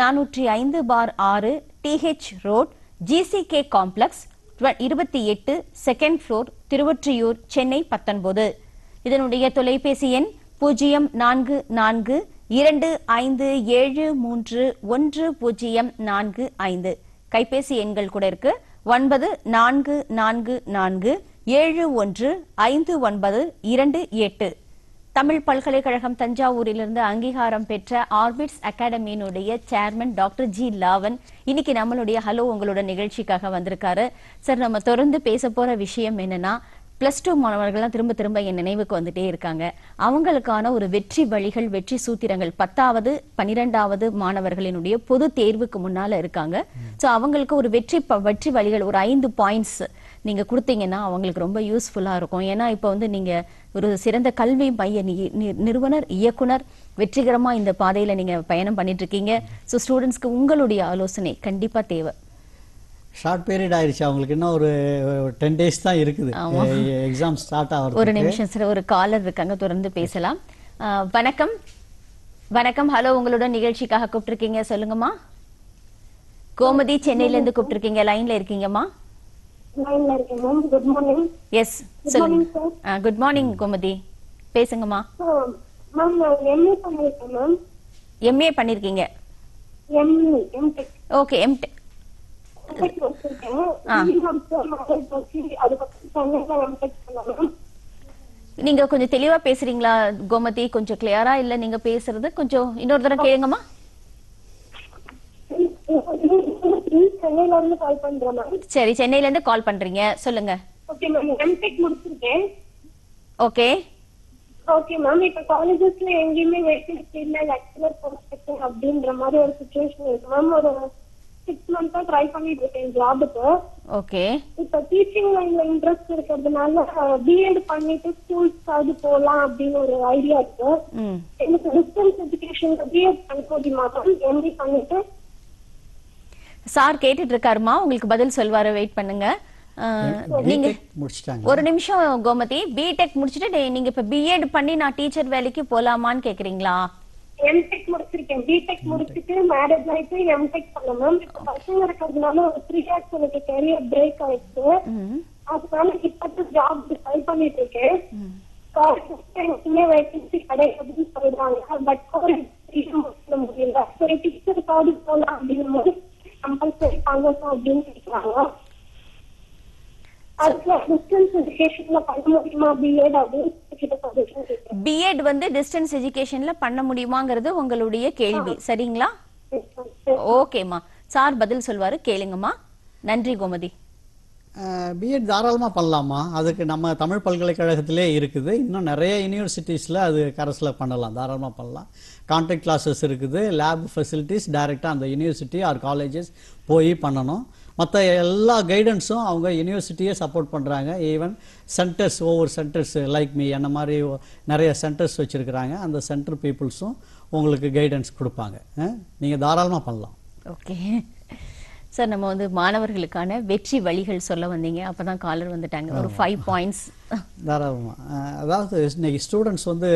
405/6 TH road, GCK complex, 28, second floor, Thiruvottiyur, Chennai 19. இதனுடைய தொலைபேசி எண் 0442573105. கைபேசி எண்கள் கூட இருக்கு, 9444715928. தமிழ் பல்கலைக்கழகம் தஞ்சாவூரிலிருந்து அங்கீகாரம் பெற்ற ஆர்பிட்ஸ் அகாடமியினுடைய சேர்மன் டாக்டர் ஜி லாவன் இன்னைக்கு நம்மளுடைய ஹலோ உங்களோட நிகழ்ச்சிக்காக வந்திருக்காரு. சார், நம்ம தொடர்ந்து பேச போற விஷயம் என்னன்னா, +2 மாணவர்கள்லாம் திரும்ப திரும்ப என் நினைவுக்கு வந்துட்டே இருக்காங்க. அவங்களுக்கான ஒரு வெற்றி வழிகள், வெற்றி சூத்திரங்கள் 10வது 12வது மாணவர்களினுடைய பொது தேர்வுக்கு முன்னால இருக்காங்க. ஸோ அவங்களுக்கு ஒரு வெற்றி வழிகள் ஒரு 5 பாயிண்ட்ஸ் நீங்க கொடுத்தீங்கன்னா அவங்களுக்கு ரொம்ப யூஸ்ஃபுல்லா இருக்கும். ஏன்னா இப்போ வந்து நீங்க ஒரு சிறந்த கல்வி மைய நிறுவனர், இயக்குனர், வெற்றிகரமா இந்த பாதையில நீங்க பயணம் பண்ணிட்டு இருக்கீங்க. ஸோ ஸ்டூடெண்ட்ஸ்க்கு உங்களுடைய ஆலோசனை கண்டிப்பா தேவை. ஷார்ட் பீரியட் ஆயிடுச்சு, அவங்களுக்கு இன்னும் ஒரு 10 டேஸ் தான் இருக்குது எக்ஸாம் ஸ்டார்ட் ஆகுது. ஒரு நிமிஷம் சார், ஒரு காலர் இருக்காங்க, தொடர்ந்து பேசலாம். வணக்கம். வணக்கம், ஹலோ உங்களோட நிகழ்ச்சிக்காக கூப்பிட்டுருக்கீங்க, சொல்லுங்கம்மா. கோமதி சென்னையில இருந்து கூப்பிட்டுருக்கீங்க, லைன்ல இருக்கீங்கம்மா. எஸ், சொல்லுங்க. குட் மார்னிங் கோமதி, பேசுங்கம்மா. MA பண்ணிருக்கீங்க? Okay, MTech. நீங்க கொஞ்சம் தெளிவா பேசுறீங்களா கோமதி? கொஞ்சம் கிளியரா இல்ல நீங்க பேசுறது, கொஞ்சம் இன்னொரு தடவை கேளுங்கம்மா. சரி, சென்னையில இருந்து கால் பண்றீங்க, சொல்லுங்க. ஓகே ஓகே மேம், இப்ப காலேஜஸ்ல எங்கேயுமே வேகன்சி இல்ல, லெக்சரர் போஸ்ட் அப்படின்ற மாதிரி ஒரு சிச்சுவேஷன் இருக்கு மேம். ஒரு 6 months ட்ரை பண்ணிட்டு இருக்கேன் ஜாபுக்கு. ஓகே. இப்ப டீச்சிங் லைன்ல இன்ட்ரெஸ்ட் இருக்கிறதுனால பிஎட் பண்ணிட்டு ஸ்கூல்ஸ்க்காவது போலாம் அப்படின்னு ஒரு ஐடியா இருக்கு. எனக்கு டிஸ்டன்ஸ் எஜுகேஷன்ல பிஎட் பண்ண முடியுமா மேம்? எம்டி பண்ணிட்டு சார் கேட்டுட்டு இருக்காருமா, உங்களுக்கு பதில் சொல்வாரு, வெயிட் பண்ணுங்க. நீங்க ஒரு நிமிஷம் கோமதி, பிடெக் முடிச்சுட்டு நீங்க இப்ப பிஎட் பண்ணி நான் டீச்சர் வேலைக்கு போலாமான்னு கேக்குறீங்களா? எம்டெக் முடிச்சிருக்கேன். பிடெக் முடிச்சிட்டு மேரேஜ் ஆயிட்டு எம்டெக் பண்ண மேம். இப்ப பசங்க இருக்கிறதுனால ஒரு 3 இயர்ஸ் எனக்கு கரியர் பிரேக் ஆயிடுச்சு. அதனால இப்ப ஜாப் ட்ரை பண்ணிட்டு இருக்கேன். காலேஜ்ல வேகன்சி கிடையாதுன்னு சொல்றாங்க. பட் முடிக்க முடியல. சரி டீச்சருக்காவது போலாம் அப்படின்னு போது கம்பல்சரி பண்ணணும் அப்படின்னு கேட்கறாங்க. பிஎட் வந்து டிஸ்டன்ஸ் எஜுகேஷன்ல பண்ண முடியுமாங்கிறது உங்களுடைய கேள்வி, சரிங்களா? ஓகேம்மா, சார் பதில் சொல்வாரு, கேளுங்கம்மா. நன்றி கோமதி. பிஎட் தாராளமாக பண்ணலாமா? அதுக்கு நம்ம தமிழ் பல்கலைக்கழகத்திலே இருக்குது. இன்னும் நிறைய யூனிவர்சிட்டிஸில் அது கரஸில் பண்ணலாம், தாராளமாக பண்ணலாம். கான்டாக்ட் கிளாஸஸ் இருக்குது, லேப் ஃபெசிலிட்டிஸ் டைரெக்டாக அந்த யூனிவர்சிட்டி ஆர் காலேஜஸ் போய் பண்ணணும். மற்ற எல்லா கைடன்ஸும் அவங்க யூனிவர்சிட்டியே சப்போர்ட் பண்ணுறாங்க. ஈவன் சென்டர்ஸ், ஒவ்வொரு சென்டர்ஸ் லைக் மீ என்ன மாதிரி நிறைய சென்டர்ஸ் வச்சுருக்கிறாங்க. அந்த சென்டர் பீப்புள்ஸும் உங்களுக்கு கைடன்ஸ் கொடுப்பாங்க. நீங்கள் தாராளமாக பண்ணலாம். ஓகே சார், நம்ம வந்து மாணவர்களுக்கான வெற்றி வழிகள் சொல்ல வந்தீங்க, அப்பதான் காலர் வந்துட்டாங்க. ஒரு 5 பாயிண்ட்ஸ் தாராளமாக. அதாவது இன்னைக்கு ஸ்டூடெண்ட்ஸ் வந்து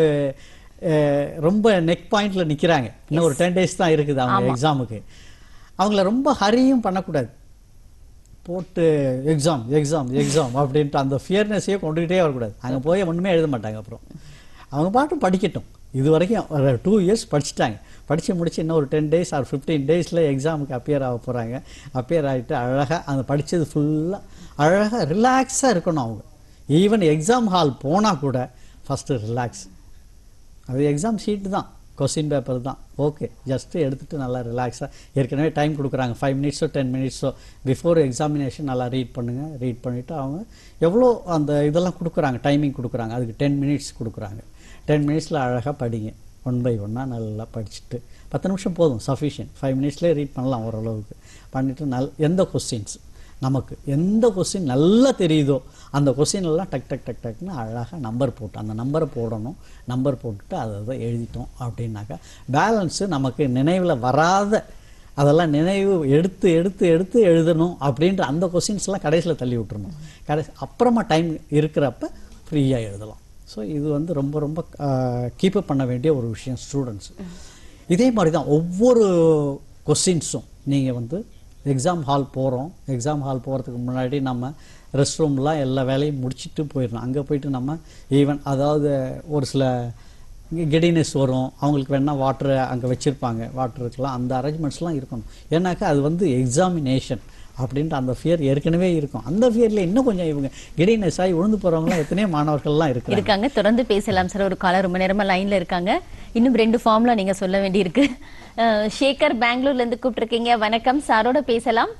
ரொம்ப நெக் பாயிண்ட்ல நிற்கிறாங்க. இன்னும் ஒரு 10 days தான் இருக்குது அவங்க எக்ஸாமுக்கு. அவங்கள ரொம்ப ஹரியும் பண்ணக்கூடாது. போட்டு எக்ஸாம் எக்ஸாம் எக்ஸாம் அப்படின்ட்டு அந்த ஃபியர்னஸையே கொண்டுகிட்டே வரக்கூடாது. அங்கே போய் ஒன்றுமே எழுத மாட்டாங்க. அப்புறம் அவங்க பாட்டும் படிக்கட்டும். இது வரைக்கும் 2 years படிச்சுட்டாங்க. படித்து முடிச்சு இன்னும் ஒரு 10 days ஆர் 15 daysல எக்ஸாமுக்கு அப்பியர் ஆக போகிறாங்க. அப்பியர் ஆகிட்டு அழகாக அந்த படித்தது ஃபுல்லாக அழகாக ரிலாக்ஸாக இருக்கணும். அவங்க ஈவன் எக்ஸாம் ஹால் போனால் கூட ஃபஸ்ட்டு ரிலாக்ஸ். அது எக்ஸாம் ஷீட்டு தான், கொஸ்டின் பேப்பர் தான். ஓகே, ஜஸ்ட்டு எடுத்துகிட்டு நல்லா ரிலாக்ஸாக, ஏற்கனவே டைம் கொடுக்குறாங்க 5 minutes 10 minutes பிஃபோர் எக்ஸாமினேஷன் நல்லா ரீட் பண்ணுங்கள். ரீட் பண்ணிவிட்டு அவங்க எவ்வளோ அந்த இதெல்லாம் கொடுக்குறாங்க, டைமிங் கொடுக்குறாங்க. அதுக்கு 10 minutes கொடுக்குறாங்க. 10 minutesல அழகாக படிங்க. 1 by 1 நல்லா படிச்சுட்டு 10 நிமிஷம் போதும், சஃபிஷியன்ட். 5 minutesலேயே ரீட் பண்ணலாம் ஓரளவுக்கு. பண்ணிவிட்டு எந்த கொஸ்டின்ஸ் நமக்கு எந்த கொஸ்டின் நல்லா தெரியுதோ அந்த கொஸ்டின் எல்லாம் டக் டக் டக் டக்னு அழகாக நம்பர் போட்டு அந்த நம்பரை போடணும். நம்பர் போட்டுட்டு அதை எழுதிட்டோம் அப்படின்னாக்கா பேலன்ஸு நமக்கு நினைவில் வராத அதெல்லாம் நினைவு எடுத்து எடுத்து எடுத்து எழுதணும் அப்படின்ற அந்த கொஸ்டின்ஸ்லாம் கடைசியில் தள்ளி விட்டுறணும். அப்புறமா டைம் இருக்கிறப்ப ஃப்ரீயாக எழுதலாம். ஸோ இது வந்து ரொம்ப ரொம்ப கீப்பப் பண்ண வேண்டிய ஒரு விஷயம் ஸ்டூடெண்ட்ஸ். இதே மாதிரி தான் ஒவ்வொரு கொஸ்டின்ஸும் நீங்கள் வந்து எக்ஸாம் ஹால் போகிறோம். எக்ஸாம் ஹால் போகிறதுக்கு முன்னாடி நம்ம ரெஸ்ட் ரூம்லாம் எல்லா வேலையும் முடிச்சுட்டு போயிடணும். அங்கே போயிட்டு நம்ம ஈவன் அதாவது ஒரு சில கெடினஸ் வரும், அவங்களுக்கு வேணால் வாட்டர் அங்கே வச்சுருப்பாங்க, வாட்டருக்கெல்லாம் அந்த அரேஞ்ச்மெண்ட்ஸ்லாம் இருக்கணும். ஏன்னாக்கா அது வந்து எக்ஸாமினேஷன் அப்படின்ட்டு அந்த ஃபியர் ஏற்கனவே இருக்கும். அந்த ஃபியரில் இன்னும் கொஞ்சம் இவங்க கெடினஸ் ஆகி விழுந்து போகிறவங்களாம் எத்தனையோ மாணவர்கள்லாம் இருக்காங்க. தொடர்ந்து பேசலாம் சார். ஒரு காலர் ரொம்ப நேரமாக லைனில் இருக்காங்க. இன்னும் 2 ஃபார்ம்லாம் நீங்கள் சொல்ல வேண்டியிருக்கு. ஷேகர் பெங்களூர்லேருந்து கூப்பிட்டுருக்கீங்க. வணக்கம், சாரோட பேசலாம்.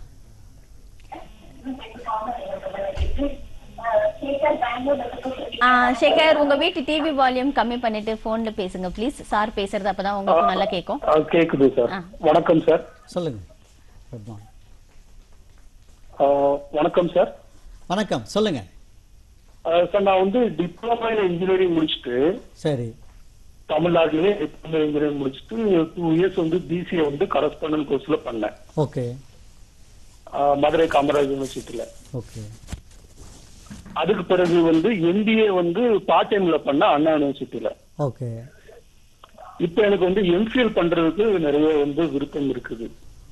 ஷேகர், உங்க வீட்டு டிவி வால்யூம் கம்மி பண்ணிட்டு போன்ல பேசுங்க ப்ளீஸ். சார் பேசுறது அப்பதான் உங்களுக்கு நல்லா கேட்கும். கேக்குது சார். வணக்கம் சார். சொல்லுங்க. Good morning. வணக்கம் சார். வணக்கம், சொல்லுங்க சார். நான் வந்து டிப்ளமா இன் இன்ஜினியரிங் முடிச்சுட்டு சரி தமிழ்நாட்டிலேயே டிப்ளமா இன்ஜினியரிங் முடிச்சுட்டு 2 years வந்து பிசிஏ வந்து கரஸ்பாண்டன்ட் கோர்ஸ்ல பண்ணேன். ஓகே. மதுரை காமராஜ் யூனிவர்சிட்டியில. ஓகே. அதுக்கு பிறகு வந்து எம்பிஏ வந்து பார்ட் டைம்ல பண்ண அண்ணா யூனிவர்சிட்டியில. ஓகே. இப்ப எனக்கு வந்து எம்ஃபில் பண்றதுக்கு நிறைய வந்து விருப்பம் இருக்குது.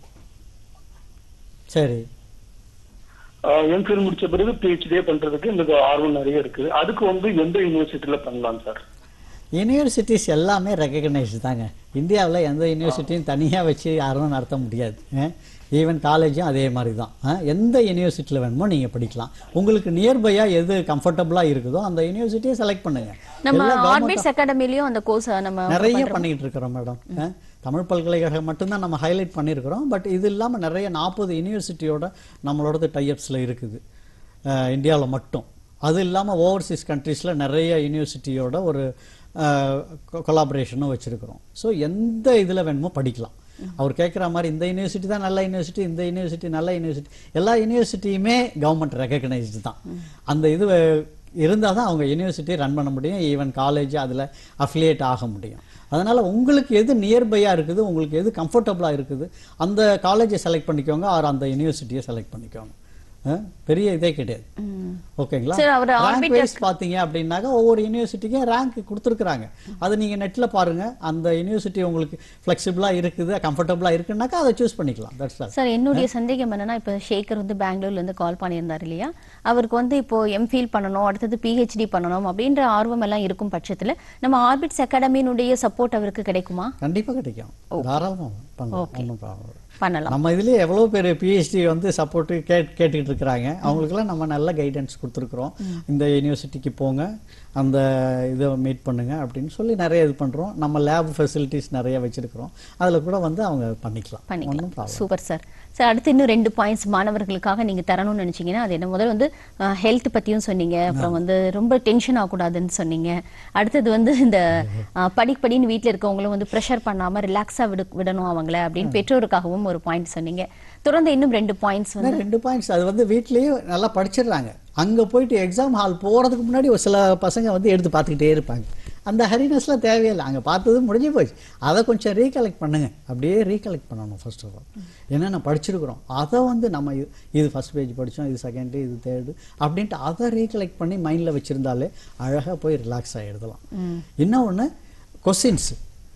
சரி. எம்ஃபில் முடிச்ச பிறகு பிஹெச்டியே பண்றதுக்கு எனக்கு ஆர்வம் நிறைய இருக்குது. அதுக்கு வந்து எந்த யூனிவர்சிட்டியில பண்ணலாம் சார்? யூனிவர்சிட்டிஸ் எல்லாமே ரெகக்னைஸ்டு தாங்க. இந்தியாவில் எந்த யூனிவர்சிட்டியும் தனியாக வச்சு யாரும் நடத்த முடியாது. ஈவன் காலேஜும் அதே மாதிரி தான். எந்த யூனிவர்சிட்டியில் வேணுமோ நீங்கள் படிக்கலாம். உங்களுக்கு நியர்பையாக எது கம்ஃபர்டபுளாக இருக்குதோ அந்த யூனிவர்சிட்டியை செலக்ட் பண்ணுங்க. நம்ம ஆர்பிட்ஸ் அகாடமிலயும் அந்த கோர்ஸ் நம்ம நிறைய பண்ணிட்டு இருக்கிறோம் மேடம். தமிழ் பல்கலைக்கழகம் மட்டும்தான் நம்ம ஹைலைட் பண்ணியிருக்கிறோம். பட் இது இல்லாமல் நிறைய 40 யூனிவர்சிட்டியோட நம்மளோடது டைப்ஸில் இருக்குது இந்தியாவில் மட்டும். அது இல்லாமல் ஓவர்சீஸ் கண்ட்ரீஸில் நிறைய யூனிவர்சிட்டியோட ஒரு கொலாபரேஷனும் வச்சுருக்கிறோம். ஸோ எந்த இதில் வேணுமோ படிக்கலாம். அவர் கேட்குற மாதிரி இந்த யூனிவர்சிட்டி தான் நல்ல யூனிவர்சிட்டி, இந்த யூனிவர்சிட்டி நல்ல யூனிவர்சிட்டி, எல்லா யூனிவர்சிட்டியுமே கவர்மெண்ட் ரெகக்னைஸ்டு தான். அந்த இது இருந்தால் தான் அவங்க யூனிவர்சிட்டி ரன் பண்ண முடியும், ஈவன் காலேஜ் அதில் அஃபிலியேட் ஆக முடியும். அதனால் உங்களுக்கு எது நியர்பையாக இருக்குது, உங்களுக்கு எது கம்ஃபர்டபுளாக இருக்குது, அந்த காலேஜை செலக்ட் பண்ணிக்கோங்க, ஆர் அந்த யூனிவர்சிட்டியை செலக்ட் பண்ணிக்கோங்க. பெரிய இதே கிடையாது. ஓகேங்களா? ரேங்க் வைஸ் பார்த்தீங்க அப்படின்னாக்கா ஒவ்வொரு யூனிவர்சிட்டிக்கும் ரேங்க் கொடுத்துருக்குறாங்க. அதை நீங்கள் நெட்டில் பாருங்கள். அந்த யூனிவர்சிட்டி உங்களுக்கு ஃப்ளெக்சிபிளாக இருக்குது, கம்ஃபர்டபுளாக இருக்குன்னாக்கா அதை சூஸ் பண்ணிக்கலாம். That's all. சார், என்னுடைய சந்தேகம் என்னன்னா, இப்போ ஷேகர் வந்து பெங்களூர்லேருந்து கால் பண்ணியிருந்தார் இல்லையா, அவருக்கு வந்து இப்போ எம்ஃபில் பண்ணணும், அடுத்தது பிஹெச்டி பண்ணணும் அப்படின்ற ஆர்வம் எல்லாம் இருக்கும் பட்சத்தில் நம்ம ஆர்பிட்ஸ் அகாடமியினுடைய சப்போர்ட் அவருக்கு கிடைக்குமா? கண்டிப்பாக கிடைக்கும், தாராளமாக பண்ணலாம். நம்ம இதுலேயே எவ்வளோ பேர் பிஹெச்டி வந்து சப்போர்ட்டு கேட்டுக்கிட்டு இருக்கிறாங்க. அவங்களுக்குலாம் நம்ம நல்ல கைடன்ஸ் கொடுத்துருக்குறோம். இந்த யூனிவர்சிட்டிக்கு போங்க, அந்த இதை மீட் பண்ணுங்க அப்படின்னு சொல்லி நிறைய இது பண்ணுறோம். நம்ம லேப் ஃபெசிலிட்டிஸ் நிறைய வச்சுருக்கிறோம். அதில் கூட வந்து அவங்க பண்ணிக்கலாம். Super sir. சார், அடுத்து இன்னும் 2 பாயிண்ட்ஸ் மாணவர்களுக்காக நீங்கள் தரணும்னு நினச்சிங்கன்னா அது என்ன? முதல்ல வந்து ஹெல்த் பற்றியும் சொன்னீங்க, அப்புறம் வந்து ரொம்ப டென்ஷன் ஆகக்கூடாதுன்னு சொன்னீங்க. அடுத்தது வந்து இந்த படின்னு வீட்டில் இருக்கவங்களும் வந்து ப்ரெஷர் பண்ணாமல் ரிலாக்ஸாக விடணும் அவங்கள அப்படின்னு பெற்றோருக்காகவும் ஒரு பாயிண்ட் சொன்னீங்க. தொடர்ந்து இன்னும் 2 பாயிண்ட்ஸ் வந்து 2 பாயிண்ட்ஸ் அது வந்து வீட்லேயே நல்லா படிச்சிடுறாங்க. அங்கே போயிட்டு எக்ஸாம் ஹால் போகிறதுக்கு முன்னாடி ஒரு சில பசங்க வந்து எடுத்து பார்த்துக்கிட்டே இருப்பாங்க. அந்த ஹரினஸ்லாம் தேவையில்லை, அங்கே பார்த்தது முடிஞ்சு போச்சு. அதை கொஞ்சம் ரீகலெக்ட் பண்ணுங்கள். அப்படியே ரீகலெக்ட் பண்ணணும். ஃபர்ஸ்ட் ஆஃப் ஆல் என்னென்ன படிச்சிருக்கிறோம் அதை வந்து நம்ம இது ஃபர்ஸ்ட் பேஜ் படித்தோம், இது செகண்டு, இது தேர்டு அப்படின்ட்டு அதை ரீகலெக்ட் பண்ணி மைண்டில் வச்சுருந்தாலே அழகாக போய் ரிலாக்ஸாக எழுதலாம். இன்னொன்று கொஸ்டின்ஸு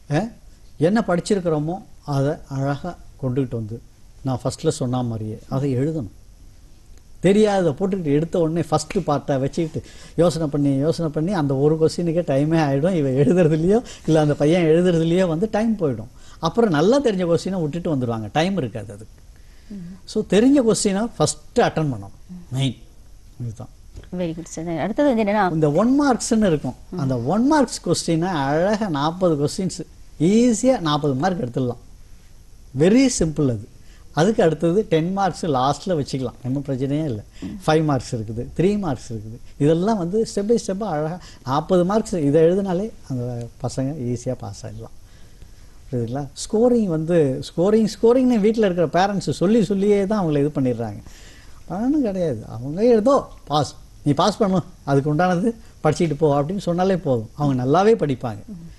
என்ன படிச்சிருக்கிறோமோ அதை அழகாக கொண்டுகிட்டு வந்து நான் ஃபஸ்ட்டில் சொன்ன மாதிரியே அதை எழுதணும். தெரியாத போட்டுக்கிட்டு எடுத்த உடனே ஃபஸ்ட்டு பார்ட்டை வச்சுக்கிட்டு யோசனை பண்ணி அந்த ஒரு கொஸ்டினுக்கே டைமே ஆகிடும். இவன் எழுதுறதுலையோ இல்லை அந்த பையன் எழுதுறதுலையோ வந்து டைம் போயிடும். அப்புறம் நல்லா தெரிஞ்ச கொஸ்டினை விட்டுட்டு வந்துடுவாங்க, டைம் இருக்காது அதுக்கு. ஸோ தெரிஞ்ச கொஸ்டினை ஃபஸ்ட்டு அட்டன் பண்ணணும், மெயின் இதுதான். Very good sir. அடுத்தது வந்து என்னன்னா, இந்த 1 மார்க்ஸ்ன்னு இருக்கும். அந்த 1 மார்க்ஸ் கொஸ்டினை அழகாக 40 கொஸ்டின்ஸ் ஈஸியாக 40 மார்க் எடுத்துடலாம். வெரி சிம்பிள் அது. அதுக்கு அடுத்தது 10 மார்க்ஸ் லாஸ்ட்டில் வச்சுக்கலாம், ஒன்றும் பிரச்சனையே இல்லை. 5 மார்க்ஸ் இருக்குது, 3 மார்க்ஸ் இருக்குது. இதெல்லாம் வந்து ஸ்டெப் பை ஸ்டெப்பாக அழகாக 40 மார்க்ஸ் இதை எழுதினாலே அந்த பசங்க ஈஸியாக பாஸ் ஆகிடலாம். புரியுதுங்களா? ஸ்கோரிங் வந்து ஸ்கோரிங்னு வீட்டில் இருக்கிற பேரண்ட்ஸ் சொல்லியே தான் அவங்கள இது பண்ணிடுறாங்க. பண்ணணும் கிடையாது, அவங்க எழுதோ பாஸ், நீ பாஸ் பண்ணணும், அதுக்கு உண்டானது படிச்சுட்டு போ அப்படின்னு சொன்னாலே போதும், அவங்க நல்லாவே படிப்பாங்க.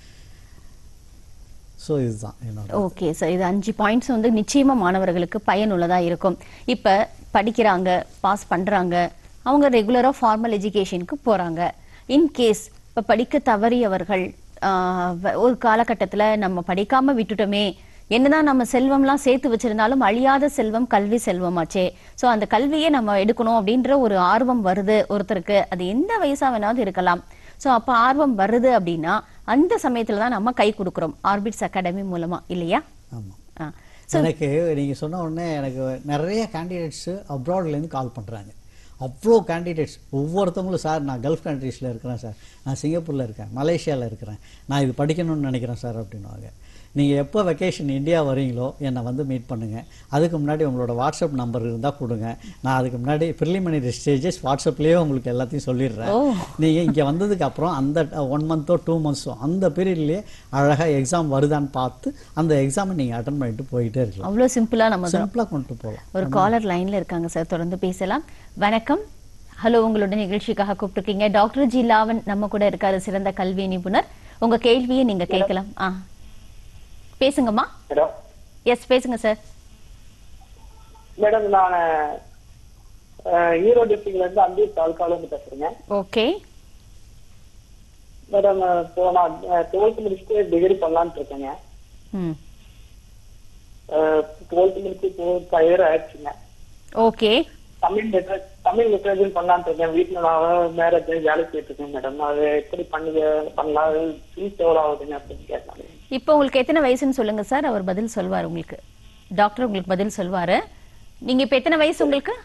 ஸோ இதுதான் என்னோட. ஓகே சார், இது 5 பாயிண்ட்ஸ் வந்து நிச்சயமாக மாணவர்களுக்கு பயனுள்ளதாக இருக்கும். இப்போ படிக்கிறாங்க, பாஸ் பண்ணுறாங்க, அவங்க ரெகுலராக ஃபார்மல் எஜுகேஷனுக்கு போகிறாங்க. இன்கேஸ் இப்போ படிக்க தவறியவர்கள் ஒரு காலகட்டத்தில் நம்ம படிக்காமல் விட்டுட்டோமே, என்னதான் நம்ம செல்வம்லாம் சேர்த்து வச்சிருந்தாலும் அழியாத செல்வம் கல்வி செல்வமாச்சே. ஸோ அந்த கல்வியை நம்ம எடுக்கணும் அப்படின்ற ஒரு ஆர்வம் வருது ஒருத்தருக்கு, அது எந்த வயசா வேணாவது இருக்கலாம். ஸோ அப்போ ஆர்வம் வருது அப்படின்னா அந்த சமயத்தில் தான் நம்ம கை கொடுக்குறோம் ஆர்பிட்ஸ் அகாடமி மூலமா, இல்லையா? ஆமாம். எனக்கு நீங்கள் சொன்ன உடனே எனக்கு நிறைய கேண்டிடேட்ஸு அப்ராட்லேருந்து கால் பண்ணுறாங்க. அவ்வளோ கேண்டிடேட்ஸ் ஒவ்வொருத்தவங்களும், சார் நான் கல்ஃப் கண்ட்ரீஸில் இருக்கிறேன் சார், நான் சிங்கப்பூரில் இருக்கேன், மலேசியாவில் இருக்கிறேன், நான் இது படிக்கணும்னு நினைக்கிறேன் சார் அப்படின்னுவாங்க. நீங்கள் எப்போ வெக்கேஷன் இந்தியா வரீங்களோ என்னை வந்து மீட் பண்ணுங்கள். அதுக்கு முன்னாடி உங்களோட வாட்ஸ்அப் நம்பர் இருந்தால் கொடுங்க. நான் அதுக்கு முன்னாடி ப்ரிலிமினரி ஸ்டேஜஸ் வாட்ஸ்அப்லேயே உங்களுக்கு எல்லாத்தையும் சொல்லிடுறேன். நீங்கள் இங்கே வந்ததுக்கு அப்புறம் அந்த 1 மந்த்தோ 2 மந்த்ஸோ அந்த பீரியட்லேயே அழகாக எக்ஸாம் வருதான்னு பார்த்து அந்த எக்ஸாமை நீங்கள் அட்டன் பண்ணிட்டு போயிட்டே இருக்கலாம். அவ்வளோ சிம்பிளாக நம்ம சிம்பிளாக கொண்டு போகலாம். ஒரு காலர் லைனில் இருக்காங்க சார், தொடர்ந்து பேசலாம். வணக்கம். ஹலோ, உங்களோட நிகழ்ச்சிக்காக கூப்பிட்டுருக்கீங்க. டாக்டர் ஜி லாவன் நம்ம கூட இருக்காரு, சிறந்த கல்வி நிபுணர். உங்க கேள்வியை நீங்க கேட்கலாம். பேசுங்கம்மா. எஸ், பேசுங்க சார். மேடம், நான் ஈரோடு டிஸ்ட்ரிக்ட்ல இருந்து அம்பி தாலுகால இருந்து பேசுறேங்க. ஓகே மேடம், இப்போ நான் 12th முடிச்சுட்டு டிகிரி பண்ணலான்னு இருக்கேங்க. 12th முடிச்சு இப்போ 5 year ஆயிடுச்சுங்க. ஓகே. தமிழ் லிட்ரேச்சர் பண்ணலான்னு இருக்கேன். வீட்டுல நான் மேரேஜ் வேலைக்கு போயிட்டு இருக்கேன் மேடம். அது எப்படி பண்ணலாம், ஃபீஸ் எவ்வளோ ஆகுதுங்க அப்படின்னு கேட்கலாம். இப்போ உங்களுக்கு எத்தனை வயசுன்னு சொல்லுங்க சார், அவர் பதில் சொல்வார் உங்களுக்கு. டாக்டர் உங்களுக்கு பதில் சொல்வாரு. நீங்க இப்ப எத்தனை வயசு உங்களுக்கு?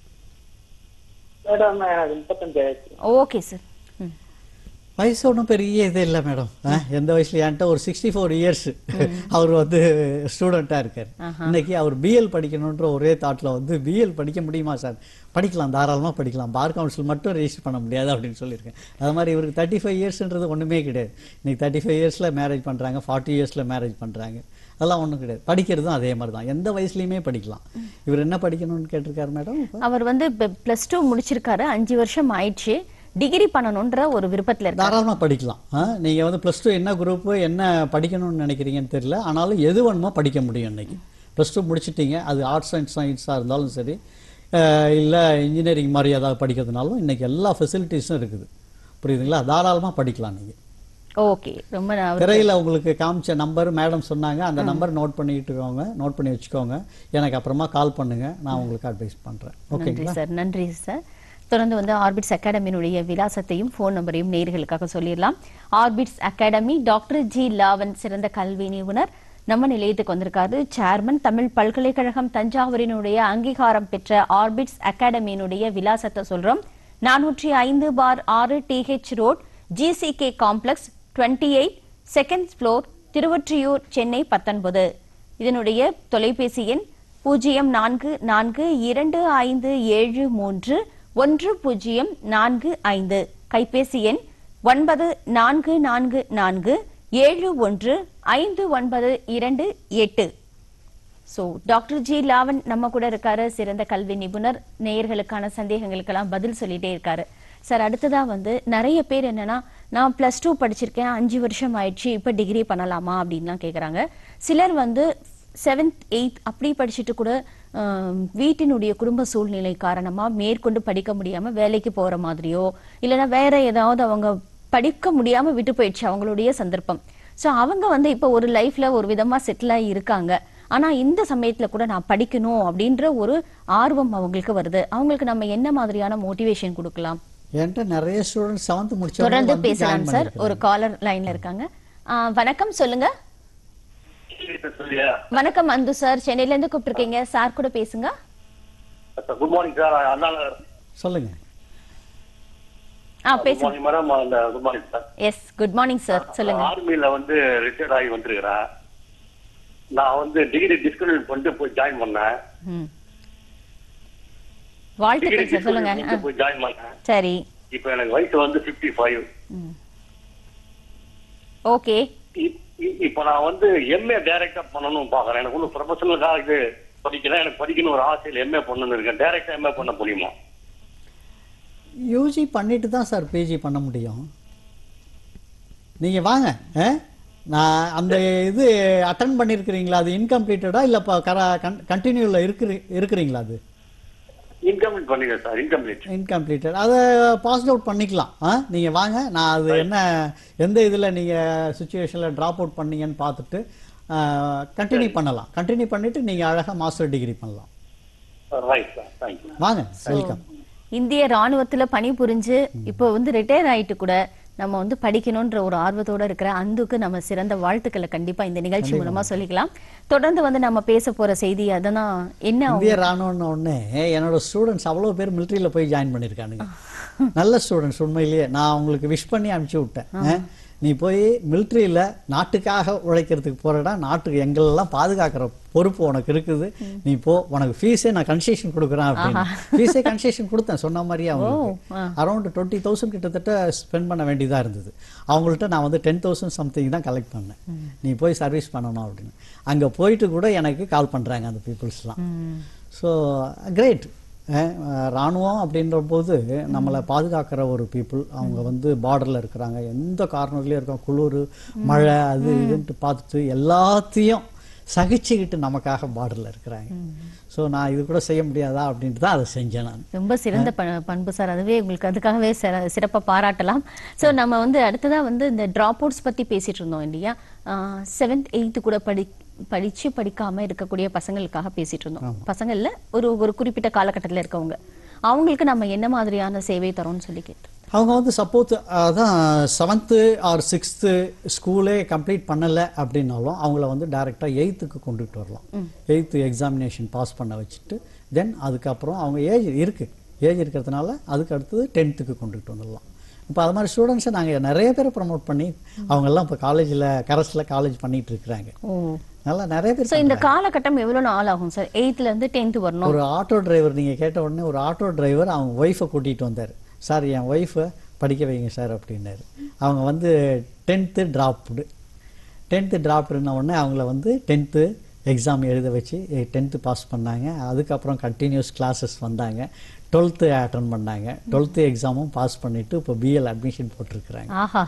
மேடம், 35 ஆயிடுச்சு. Okay sir. வயசு ஒன்றும் பெரிய இது இல்லை மேடம். எந்த வயசுல என்கிட்ட ஒரு 64 years அவர் வந்து ஸ்டூடெண்ட்டாக இருக்கார். இன்னைக்கு அவர் பிஎல் படிக்கணுன்ற ஒரே தாட்டில் வந்து பிஎல் படிக்க முடியுமா சார்? படிக்கலாம், தாராளமாக படிக்கலாம், பார் கவுன்சில் மட்டும் ரெஜிஸ்டர் பண்ண முடியாது அப்படின்னு சொல்லியிருக்கேன். அது மாதிரி இவருக்கு 35 yearsன்றது ஒன்றுமே கிடையாது. இன்னைக்கு 35 yearsல மேரேஜ் பண்ணுறாங்க, 40 yearsல மேரேஜ் பண்ணுறாங்க. அதெல்லாம் ஒன்றும் கிடையாது. படிக்கிறதும் அதே மாதிரி தான், எந்த வயசுலையுமே படிக்கலாம். இவர் என்ன படிக்கணும்னு கேட்டிருக்காரு மேடம்? அவர் வந்து +2 முடிச்சிருக்காரு, 5 வருஷம் ஆயிடுச்சு, டிகிரி பண்ணணுன்ற ஒரு விருப்பத்தில் இருக்காரு. தாராளமாக படிக்கலாம். நீங்கள் வந்து +2 என்ன குரூப்பு என்ன படிக்கணும்னு நினைக்கிறீங்கன்னு தெரியல, ஆனாலும் எது வேணுமோ படிக்க முடியும். இன்னைக்கு +2 முடிச்சிட்டீங்க, அது ஆர்ட்ஸ் அண்ட் சயின்ஸாக இருந்தாலும் சரி, இல்லை இன்ஜினியரிங் மாதிரி ஏதாவது படிக்கிறதுனாலும் இன்னைக்கு எல்லா ஃபெசிலிட்டிஸும் இருக்குது. புரியுதுங்களா? தாராளமாக படிக்கலாம். நீங்கள் ஓகே, ரொம்ப திரையில் உங்களுக்கு காமிச்ச நம்பர் மேடம் சொன்னாங்க, அந்த நம்பர் நோட் பண்ணி வச்சுக்கோங்க. எனக்கு அப்புறமா கால் பண்ணுங்க, நான் உங்களுக்கு அட்வைஸ் பண்ணுறேன். ஓகேங்களா சார்? நன்றி சார். தொடர்ந்து வந்து ஆர்பிட்ஸ் அகாடமியினுடைய விலாசத்தையும் ஃபோன் நம்பரையும் நேயர்களுக்காக சொல்லிடலாம். Orbits academy doctor G Lavan சிறந்த கல்வி நிபுணர் நம்ம நிலையத்துக்கு வந்திருக்காரு. சேர்மன், தமிழ் பல்கலைக்கழகம் தஞ்சாவூரினுடைய அங்கீகாரம் பெற்ற ஆர்பிட்ஸ் அகாடமியினுடைய விலாசத்தை சொல்றோம். 405/6 TH road, GCK complex, 28, second floor, Thiruvottiyur, Chennai 19. இதனுடைய தொலைபேசி எண் 0457311045, கைபேசி எண் 9444715928. ஸோ டாக்டர் ஜி லாவன் நம்ம கூட இருக்காரு, சிறந்த கல்வி நிபுணர். நேயர்களுக்கான சந்தேகங்களுக்கெல்லாம் பதில் சொல்லிட்டே இருக்காரு. சார், அடுத்ததா வந்து நிறைய பேர் என்னன்னா, நான் +2 படிச்சிருக்கேன், 5 வருஷம் ஆயிடுச்சு, இப்போ டிகிரி பண்ணலாமா அப்படின்லாம் கேட்குறாங்க. சிலர் வந்து 7th 8th அப்படி படிச்சுட்டு கூட வீட்டினுடைய குடும்ப சூழ்நிலை காரணமா மேற்கொண்டு படிக்க முடியாம வேலைக்கு போற மாதிரியோ, இல்லைன்னா வேற ஏதாவது அவங்க படிக்க முடியாம விட்டு போயிடுச்சு அவங்களுடைய சந்தர்ப்பம். ஸோ அவங்க வந்து இப்போ ஒரு லைஃப்ல ஒரு விதமா செட்டில் ஆகி இருக்காங்க. ஆனா இந்த சமயத்துல கூட நான் படிக்கணும் அப்படின்ற ஒரு ஆர்வம் அவங்களுக்கு வருது. அவங்களுக்கு நம்ம என்ன மாதிரியான மோட்டிவேஷன் கொடுக்கலாம்? என்கிட்ட நிறைய ஸ்டூடெண்ட்ஸ் 7th முடிச்சவங்க தொடர்ந்து பேசலாம் சார். ஒரு காலர் லைன்ல இருக்காங்க. வணக்கம், சொல்லுங்க. வணக்கம் அந்து சார், சென்னையில இருந்து கூப்பிட்டுருக்கீங்க, சார் கூட பேசுங்க. Good morning sir. சொல்லுங்க. பேசுங்க madam. Good morning sir. Yes, good morning sir, சொல்லுங்க. ஆர்மில வந்து ரிட்டையர்ட் ஆகி வந்திருக்கிறேன். நான் வந்து டிகிரி டிஸ்கன்டினியூ பண்ணிட்டு போய் ஜாயின் பண்ணேன். வாழ்த்துக்கள் சார், சொல்லுங்க. போய் ஜாயின் பண்ணேன். சரி, இப்போ எனக்கு வயசு வந்து 55. ஓகே. இப்போ நான் வந்து எம்ஏ டைரக்டா பண்ணணும் பாக்குறேன். எனக்கு ஒன்றும் ப்ரொஃபஷனலுக்காக இது படிக்கிறேன், எனக்கு படிக்கணும் ஒரு ஆசையில் எம்ஏ பண்ணணும்னு இருக்கேன். டைரக்டா எம்ஏ பண்ண முடியுமா? யூஜி பண்ணிட்டு தான் சார் பிஜி பண்ண முடியும். நீங்கள் வாங்க, நான் அந்த இது அட்டன் பண்ணியிருக்கிறீங்களா? அது இன்கம்ப்ளீட்டடா இல்லை இப்போ கண்டினியூவில் இருக்கிறீங்களா? அது இன்கம்ப்ளீட் பண்ணிடுறேன் சார். இன்கம்ப்ளீட்டட், அதை பாஸ் அவுட் பண்ணிக்கலாம். நீங்கள் வாங்க, நான் அது என்ன எந்த இதில் நீங்கள் சுச்சுவேஷனில் ட்ராப் அவுட் பண்ணீங்கன்னு பார்த்துட்டு கண்டினியூ பண்ணலாம். கண்டினியூ பண்ணிவிட்டு நீங்கள் அழகாக மாஸ்டர் டிகிரி பண்ணலாம். வாங்க, வெல்கம். இந்திய ராணுவத்துல பணிபுரிஞ்சு இப்போ வந்து ரிட்டையர் ஆயிட்டு கூட நம்ம வந்து படிக்கணும்ன்ற ஒரு ஆர்வத்தோட இருக்கிற அந்துக்கு நம்ம சிறந்த வாழ்த்துக்களை கண்டிப்பா இந்த நிகழ்ச்சி மூலமா சொல்லிக்கலாம். தொடர்ந்து வந்து நம்ம பேச போற செய்தி அதனா என்ன, இந்திய ராணுவம்னு ஒண்ணு என்னோட ஸ்டூடெண்ட்ஸ் அவ்வளவு பேர் மிலிட்டரியில போய் ஜாயின் பண்ணிருக்கானுங்க. நல்ல ஸ்டூடெண்ட்ஸ், உண்மையிலேயே நான் உங்களுக்கு விஷ் பண்ணி அனுப்பிச்சு விட்டேன். நீ போய் மிலிட்ரியில் நாட்டுக்காக உழைக்கிறதுக்கு போறடா, நாட்டுக்கு எங்களெல்லாம் பாதுகாக்கிற பொறுப்பு உனக்கு இருக்குது, நீ போ, உனக்கு ஃபீஸே நான் கன்செஷன் கொடுக்குறேன் அப்படின்னு. ஃபீஸே கன்செஷன் கொடுத்தேன் சொன்ன மாதிரியே. அவங்களுக்கு அரௌண்ட் 20,000 கிட்டத்தட்ட ஸ்பெண்ட் பண்ண வேண்டியதாக இருந்தது. அவங்கள்ட்ட நான் வந்து 10,000 சம்திங் தான் கலெக்ட் பண்ணேன். நீ போய் சர்வீஸ் பண்ணணும் அப்படின்னு. அங்கே போயிட்டு கூட எனக்கு கால் பண்ணுறாங்க அந்த பீப்புள்ஸ்லாம். So great. ராணுவம் அப்படின்ற போது நம்மளை பாதுகாக்கிற ஒரு பீப்புள். அவங்க வந்து பார்டரில் இருக்கிறாங்க, எந்த கார்னர்லேயும் இருக்கோம், குளிர் மழை அது இதுன்ட்டு பார்த்துட்டு எல்லாத்தையும் சகிச்சுக்கிட்டு நமக்காக பார்டரில் இருக்கிறாங்க. ஸோ நான் இது கூட செய்ய முடியாதா அப்படின்ட்டு தான் அதை செஞ்சேன் நான். ரொம்ப சிறந்த பண்பு சார், அதுவே உங்களுக்கு அதுக்காகவே சிறப்பாக பாராட்டலாம். ஸோ நம்ம வந்து அடுத்ததாக வந்து இந்த ட்ராப் அவுட்ஸ் பற்றி பேசிகிட்டு இருந்தோம் இல்லையா? 7th 8th கூட படிச்சு படிக்காம இருக்கக்கூடிய பசங்களுக்காக பேசிட்டு இருந்தோம். பசங்கள்ல ஒரு குறிப்பிட்ட காலகட்டத்தில் இருக்கவங்க, அவங்களுக்கு நம்ம என்ன மாதிரியான சேவை தரோம்னு சொல்லி கேட்டோம். அவங்க வந்து சப்போஸ் அதான் 7th or 6th ஸ்கூலே கம்ப்ளீட் பண்ணலை அப்படின்னாலும் அவங்கள வந்து டைரெக்டாக 8th கொண்டுட்டு வரலாம். 8th எக்ஸாமினேஷன் பாஸ் பண்ண வச்சுட்டு தென் அதுக்கப்புறம் அவங்க ஏஜ் இருக்கிறதுனால அதுக்கு அடுத்தது 10th கொண்டுட்டு வந்துடலாம். இப்போ அது மாதிரி ஸ்டூடெண்ட்ஸை நாங்கள் நிறைய பேரை ப்ரமோட் பண்ணி அவங்கெல்லாம் இப்போ கரஸில் காலேஜ் பண்ணிட்டு இருக்கிறாங்க. நல்லா நிறைய பேர். இந்த காலகட்டம் எவ்வளோ நாள் ஆகும் சார்? 8th இருந்து 10th வரணும். ஒரு ஆட்டோ டிரைவர், நீங்கள் கேட்ட உடனே ஒரு ஆட்டோ டிரைவர் அவங்க ஒய்ஃபை கூட்டிகிட்டு வந்தார். சார் என் ஒய்ஃபை படிக்க வைங்க சார் அப்படின்னாரு. அவங்க வந்து 10th ட்ராப்டு. 10th ட்ராப்டுன உடனே அவங்கள வந்து 10th எக்ஸாம் எழுத வச்சு 10th பாஸ் பண்ணாங்க. அதுக்கப்புறம் கண்டினியூஸ் கிளாஸஸ் வந்தாங்க. 12th அட்டன் பண்ணாங்க. 12th எக்ஸாமும் பாஸ் பண்ணிட்டு இப்போ பிஎல் அட்மிஷன் போட்டிருக்கிறாங்க. ஆஹா,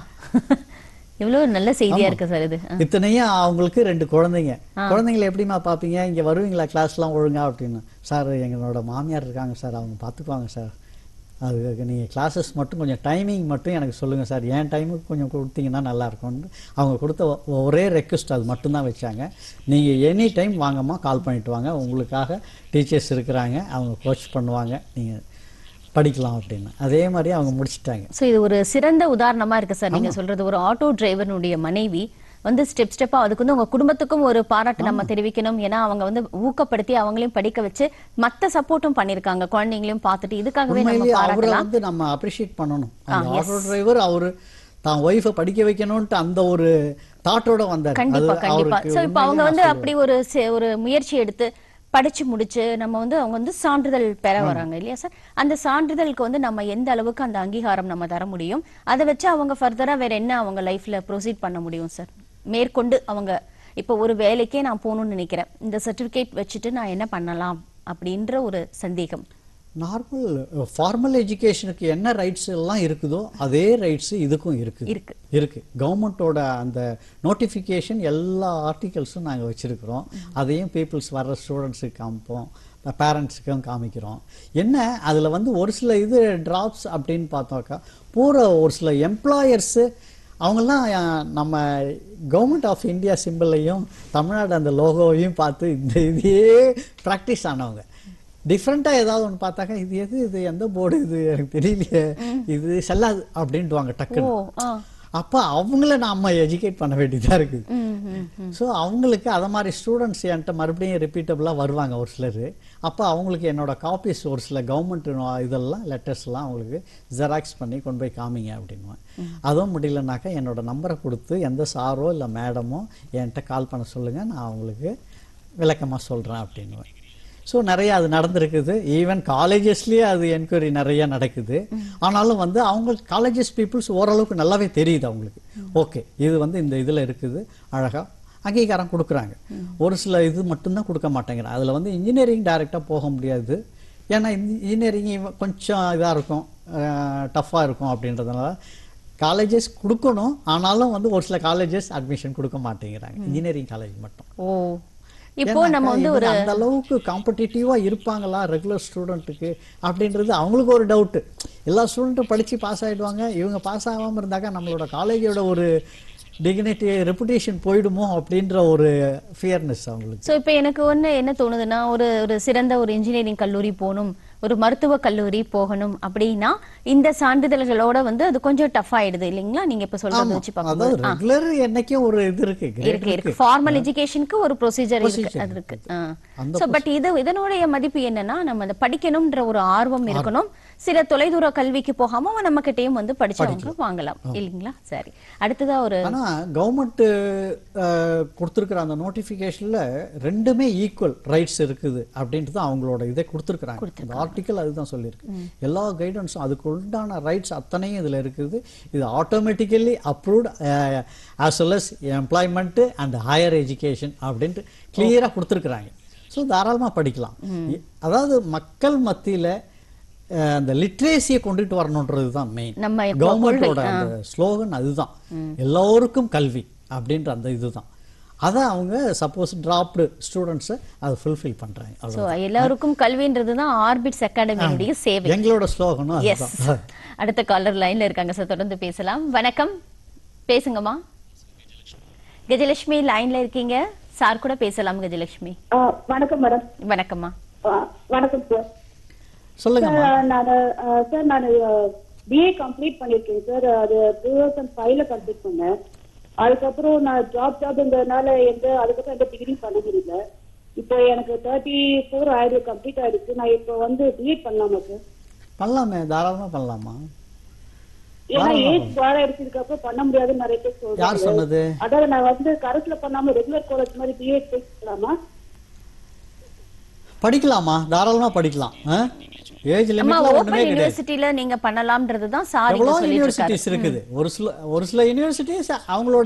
எவ்வளவு நல்ல செய்தியா இருக்கு சார் இது. இத்தனையும் அவங்களுக்கு 2 குழந்தைங்க. குழந்தைங்களை எப்படிமா பார்ப்பீங்க, இங்கே வருவீங்களா கிளாஸ்லாம் ஒழுங்கா அப்படின்னு. சார் எங்களோட மாமியார் இருக்காங்க சார், அவங்க பார்த்துக்குவாங்க சார், அதுக்கு நீங்கள் கிளாஸஸ் மட்டும் கொஞ்சம் டைமிங் மட்டும் எனக்கு சொல்லுங்கள் சார், என் டைமுக்கு கொஞ்சம் கொடுத்தீங்கன்னா நல்லாயிருக்கும்னு அவங்க கொடுத்த ஒரே ரெக்வஸ்ட் அது மட்டும்தான் வச்சாங்க. நீங்கள் எனி டைம் வாங்கம்மா, கால் பண்ணிட்டு வாங்க, உங்களுக்காக டீச்சர்ஸ் இருக்கிறாங்க, அவங்க கோச் பண்ணுவாங்க, நீங்கள் படிக்கலாம் அப்படின்னு. அதே மாதிரி அவங்க முடிச்சிட்டாங்க. ஸோ இது ஒரு சிறந்த உதாரணமா இருக்கு சார். நீங்க சொல்றது ஒரு ஆட்டோ டிரைவருடைய மனைவி வந்து ஸ்டெப்பா அதுக்கு வந்து உங்க குடும்பத்துக்கும் ஒரு பாராட்டு நம்ம தெரிவிக்கணும். ஏன்னா அவங்க வந்து ஊக்கப்படுத்தி அவங்களையும் படிக்க வச்சு மத்த சப்போர்ட்டும் பண்ணிருக்காங்க, குழந்தைங்களையும் பார்த்துட்டு. இதுக்காகவே நம்ம பாராட்டலாம், வந்து நம்ம அப்ரிஷியேட் பண்ணணும். அந்த ஆட்டோ டிரைவர் அவரு தான் ஒய்ஃபை படிக்க வைக்கணும்ட்டு அந்த ஒரு தாட்டோட வந்தார். கண்டிப்பா கண்டிப்பா. சோ இப்போ அவங்க வந்து அப்படி ஒரு முயற்சி எடுத்து படிச்சு முடிச்சு நம்ம வந்து அவங்க வந்து சான்றிதழ் பெற வராங்க இல்லையா சார். அந்த சான்றிதழுக்கு வந்து நம்ம எந்த அளவுக்கு அந்த அங்கீகாரம் நம்ம தர முடியும், அதை வச்சு அவங்க ஃபர்தரா வேற என்ன அவங்க லைஃப்ல ப்ரொசீட் பண்ண முடியும் சார். மேற்கொண்டு அவங்க இப்போ ஒரு வேலைக்கே நான் போகணும்னு நினைக்கிறேன், இந்த சர்டிபிகேட் வச்சுட்டு நான் என்ன பண்ணலாம் அப்படின்ற ஒரு சந்தேகம். நார்மல் ஃபார்மல் எஜுகேஷனுக்கு என்ன ரைட்ஸ் எல்லாம் இருக்குதோ அதே ரைட்ஸ் இதுக்கும் இருக்கு. கவர்மெண்ட்டோட அந்த நோட்டிஃபிகேஷன் எல்லா ஆர்டிகல்ஸும் நாங்கள் வச்சுருக்கிறோம். அதையும் பீப்புள்ஸ் வர்ற ஸ்டூடெண்ட்ஸுக்கு காமிப்போம், பேரண்ட்ஸுக்கும் காமிக்கிறோம். என்ன அதில் வந்து ஒரு சில இது ட்ராப்ஸ் அப்படின்னு பார்த்தோக்கா, பூரா ஒரு சில எம்ப்ளாயர்ஸு அவங்கெல்லாம் நம்ம கவர்மெண்ட் ஆஃப் இந்தியா சிம்பிளையும் தமிழ்நாடு அந்த லோகோவையும் பார்த்து இந்த இதையே ப்ராக்டிஸ் ஆனவங்க. டிஃப்ரெண்ட்டாக ஏதாவது ஒன்று பார்த்தாக்கா, இது இது எந்த போர்டு இது எனக்கு தெரியலையே, இது செல்லாது அப்படின்ட்டுவாங்க டக்குன்னு. அப்போ அவங்கள நம்ம எஜுகேட் பண்ண வேண்டியதாக இருக்குது. ஸோ அவங்களுக்கு அதை மாதிரி ஸ்டூடெண்ட்ஸ் என்கிட்ட மறுபடியும் ரிப்பீட்டபுளாக வருவாங்க ஒரு சிலர். அப்போ அவங்களுக்கு என்னோட காப்பீஸ் ஒரு சில கவர்மெண்ட் இதெல்லாம் லெட்டர்ஸ்லாம் அவங்களுக்கு ஜெராக்ஸ் பண்ணி கொண்டு போய் காமிங்க அப்படின்வாங்க. அதுவும் முடியலனாக்கா என்னோட நம்பரை கொடுத்து எந்த சாரோ இல்லை மேடமோ என்கிட்ட கால் பண்ண சொல்லுங்கள், நான் அவங்களுக்கு விளக்கமாக சொல்கிறேன் அப்படின்வேன். ஸோ நிறைய அது நடந்திருக்குது. ஈவன் காலேஜஸ்லேயே அது என்கொயரி நிறைய நடக்குது. ஆனாலும் வந்து அவங்க காலேஜஸ் பீப்புள்ஸ் ஓரளவுக்கு நல்லாவே தெரியுது அவங்களுக்கு, ஓகே இது வந்து இந்த இதில் இருக்குது, அழகாக அங்கீகாரம் கொடுக்குறாங்க. ஒரு சில இது மட்டும்தான் கொடுக்க மாட்டேங்கிறாங்க. அதில் வந்து இன்ஜினியரிங் டைரெக்டாக போக முடியாது, ஏன்னா இன்ஜினியரிங் கொஞ்சம் இதாக இருக்கும், டஃப்பாக இருக்கும் அப்படின்றதுனால காலேஜஸ் கொடுக்கணும். ஆனாலும் வந்து ஒரு சில காலேஜஸ் அட்மிஷன் கொடுக்க மாட்டேங்கிறாங்க, இன்ஜினியரிங் காலேஜ் மட்டும். இப்போ நம்ம வந்து ஒரு அந்த அளவுக்கு காம்படிட்டிவா இருப்பாங்களா ரெகுலர் ஸ்டூடெண்ட்டுக்கு அப்படின்றது அவங்களுக்கு ஒரு டவுட். எல்லா ஸ்டூடெண்ட்டும் படிச்சு பாஸ் ஆயிடுவாங்க, இவங்க பாஸ் ஆகாம இருந்தாக்கா நம்மளோட காலேஜோட ஒரு டிக்னிட்டி ரெப்புடேஷன் போயிடுமோ அப்படின்ற ஒரு ஃபியர்னஸ் அவங்களுக்கு. ஸோ இப்போ எனக்கு என்ன தோணுதுன்னா, ஒரு சிறந்த ஒரு இன்ஜினியரிங் கல்லூரி போகணும், ஒரு மருத்துவ கல்லூரி போகணும் அப்படின்னா இந்த சான்றிதழ்களோட வந்து அது கொஞ்சம் டஃப் ஆயிடுது இல்லைங்களா? நீங்க இப்ப சொல்றது வச்சு பார்க்கும்போது ரெகுலர் என்னைக்கும் ஒரு இது இருக்கு, ஃபார்மல் எஜுகேஷனுக்கு ஒரு ப்ரொசீஜர் இருக்கு, அது இருக்கு. சோ பட் இதனுடைய மதிப்பு என்னன்னா, நம்ம அதை படிக்கணும்ன்ற ஒரு ஆர்வம் இருக்கணும். சில தொலைதூர கல்விக்கு போகாம நம்ம கிட்டயும் வந்து படிச்சவங்க வாங்கலாம் இல்லைங்களா? சரி, அடுத்ததா ஒரு கவர்மெண்ட் கொடுத்துருக்கிற அந்த நோட்டிபிகேஷன்ல ரெண்டுமே ஈக்குவல் ரைட்ஸ் இருக்குது அப்படின்ட்டு தான் அவங்களோட இதை கொடுத்துருக்காங்க. இந்த ஆர்டிக்கல் அதுதான் சொல்லியிருக்கு. எல்லா கைடன்ஸும் அதுக்கு உண்டான ரைட்ஸ் அத்தனையும் இதுல இருக்குது. இது automatically approved as well as employment and higher education அப்படின்ட்டு கிளியரா கொடுத்துருக்குறாங்க. ஸோ தாராளமா படிக்கலாம். அதாவது மக்கள் மத்தியில அந்த லிட்ரேசியை கொண்டுட்டு வரணுன்றது தான் மெயின். கவர்மெண்டோட அந்த ஸ்லோகன் அதுதான், எல்லோருக்கும் கல்வி அப்படின்ற அந்த இதுதான். அதை அவங்க சப்போஸ் டிராப்டு ஸ்டூடெண்ட்ஸை அதை ஃபுல்ஃபில் பண்றாங்க. ஸோ எல்லாருக்கும் கல்வின்றது தான் ஆர்பிட்ஸ் அகாடமியுடைய சேவை, எங்களோட ஸ்லோகனும் அதுதான். அடுத்த காலர் லைன்ல இருக்காங்க சார், தொடர்ந்து பேசலாம். வணக்கம், பேசுங்கம்மா. கஜலட்சுமி லைன்ல இருக்கீங்க, சார் கூட பேசலாம். கஜலட்சுமி வணக்கம் மேடம். வணக்கம்மா. வணக்கம் சார். சொல்லுங்க சார். நான் பிஏ கம்ப்ளீட் பண்ணிருக்கேன் சார். அது 2005ல கம்ப்ளீட் பண்ணேன். அதுக்கப்புறம் நான் ஜாப்ங்கிறதுனால அதுக்கப்புறம் எந்த டிகிரி பண்ண முடியல. இப்போ எனக்கு 34 ஆயிரம் கம்ப்ளீட் ஆயிடுச்சு. நான் இப்போ வந்து பிஎட் பண்ணலாமா சார்? பண்ணலாமே, தாராளமா பண்ணலாமா. ஏன்னா ஏஜ் பார எடுத்ததுக்கு அப்புறம் பண்ண முடியாதுன்னு நிறைய பேர் சொல்றாங்க. யார் சொன்னது? அதாவது நான் வந்து கரஸ்ல பண்ணாம ரெகுலர் காலேஜ் மாதிரி பிஎட் பண்ணலாமா? படிக்கலாமா, தாராளமா படிக்கலாம். ஏஜ் லிமிட்ல ஒண்ணுமே கிடையாது. யுனிவர்சிட்டில நீங்க பண்ணலாம்ன்றது தான் சார் இங்க எவ்வளவு சொல்லிட்டு யூனிவர்சிட்டிஸ் இருக்குது. ஒரு சில யூனிவர்சிட்டிஸ் அவங்களோட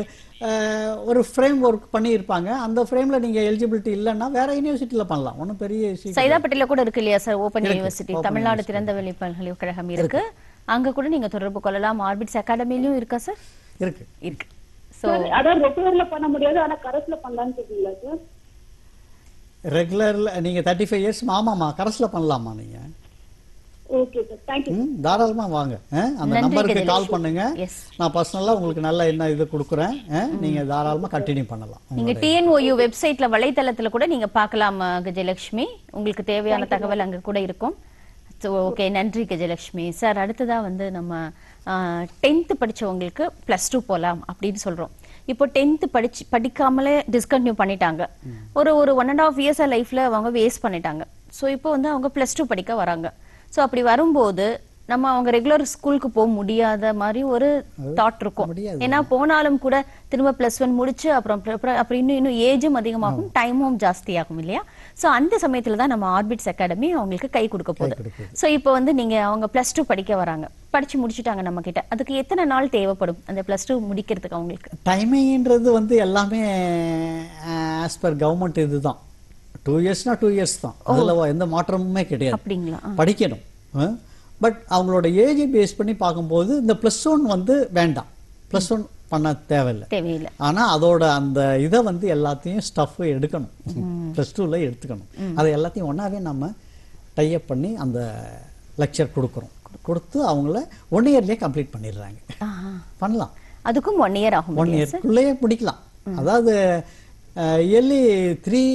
ஒரு ஃப்ரேம் ஒர்க் பண்ணி இருப்பாங்க. அந்த ஃப்ரேம்ல நீங்க எலிஜிபிலிட்டி இல்லன்னா வேற யூனிவர்சிட்டில பண்ணலாம். ஒண்ணும் பெரிய சைதாப்பேட்டையில கூட இருக்கு இல்லையா சார் ஓபன் யூனிவர்சிட்டி, தமிழ்நாடு திறந்தவெளி பல்கலைக்கழகம் இருக்கு. அங்க கூட நீங்க தொடர்பு கொள்ளலாம். ஆர்பிட்ஸ் அகாடமிலயும் இருக்கா சார்? இருக்கு. சோ அதான் ரெகுலர்ல பண்ண முடியாது, ஆனா கரஸ்ல பண்ணலாம்னு சொல்றீங்களா சார்? ரெகுலர்ல நீங்க 35 இயர்ஸ் ஆமாமா கரஸ்ல பண்ணலாமா நீங்க? Okay sir, thank you. தாராளமா வாங்க. அந்த நம்பருக்கு கால் பண்ணுங்க. நான் பர்சனலா உங்களுக்கு நல்ல என்ன இது கொடுக்குறேன். நீங்க தாராளமா கண்டினியூ பண்ணலாம். நீங்க டிஎன்ஓயு வெப்சைட்ல வலைத்தளத்துல கூட நீங்க பார்க்கலாம் கஜலட்சுமி. உங்களுக்கு தேவையான தகவல் அங்க கூட இருக்கும். ஓகே, நன்றி கஜலட்சுமி. சார் அடுத்ததா வந்து நம்ம 10th படிச்சவங்களுக்கு +2 போலாம் அப்படின்னு சொல்றோம். இப்போ 10th படிக்காமலே டிஸ்கன்டினியூ பண்ணிட்டாங்க. ஒரு 1.5 இயர்ஸா லைஃப்ல அவங்க வேஸ்ட் பண்ணிட்டாங்க. ஸோ இப்போ வந்து அவங்க +2 படிக்க வராங்க. ஸோ அப்படி வரும்போது நம்ம அவங்க ரெகுலர் ஸ்கூலுக்கு போக முடியாத மாதிரி ஒரு தாட் இருக்கும். ஏன்னா போனாலும் கூட திரும்ப +1 முடிச்சு அப்புறம் இன்னும் ஏஜும் அதிகமாகும், டைமும் ஜாஸ்தியாகும் இல்லையா? ஸோ அந்த சமயத்துல தான் நம்ம ஆர்பிட்ஸ் அகாடமி அவங்களுக்கு கை கொடுக்க போகுது. ஸோ இப்போ வந்து நீங்க அவங்க +2 படிக்க வராங்க, படிச்சு முடிச்சுட்டாங்க நம்ம கிட்ட. அதுக்கு எத்தனை நாள் தேவைப்படும் அந்த +2 முடிக்கிறதுக்கு அவங்களுக்கு? டைமிங்ன்றது வந்து எல்லாமே ஆஸ் பர் கவர்மெண்ட் இதுதான். 2 இயர்ஸ்னா 2 இயர்ஸ் தான். அதுல எந்த மாற்றமுமே கிடையாது. அப்படிங்களா? படிக்கணும். பட் அவங்களோட ஏஜை பேஸ் பண்ணி பார்க்கும்போது இந்த +1 வந்து வேண்டாம், +1 பண்ண தேவையில்லை. ஆனா அதோட அந்த இதை வந்து எல்லாத்தையும் ஸ்டஃப் எடுக்கணும், +2ல எடுத்துக்கணும். அதை எல்லாத்தையும் ஒன்னாவே நம்ம டைப் பண்ணி அந்த லெக்சர் கொடுத்து அவங்கள 1 இயர்லயே கம்ப்ளீட் பண்ணிடுறாங்க. பண்ணலாம். அதுக்கும் 1 இயர் ஆகும். 1 இயர்க்குள்ளேயே முடிக்கலாம். அதாவது இயர்லி 3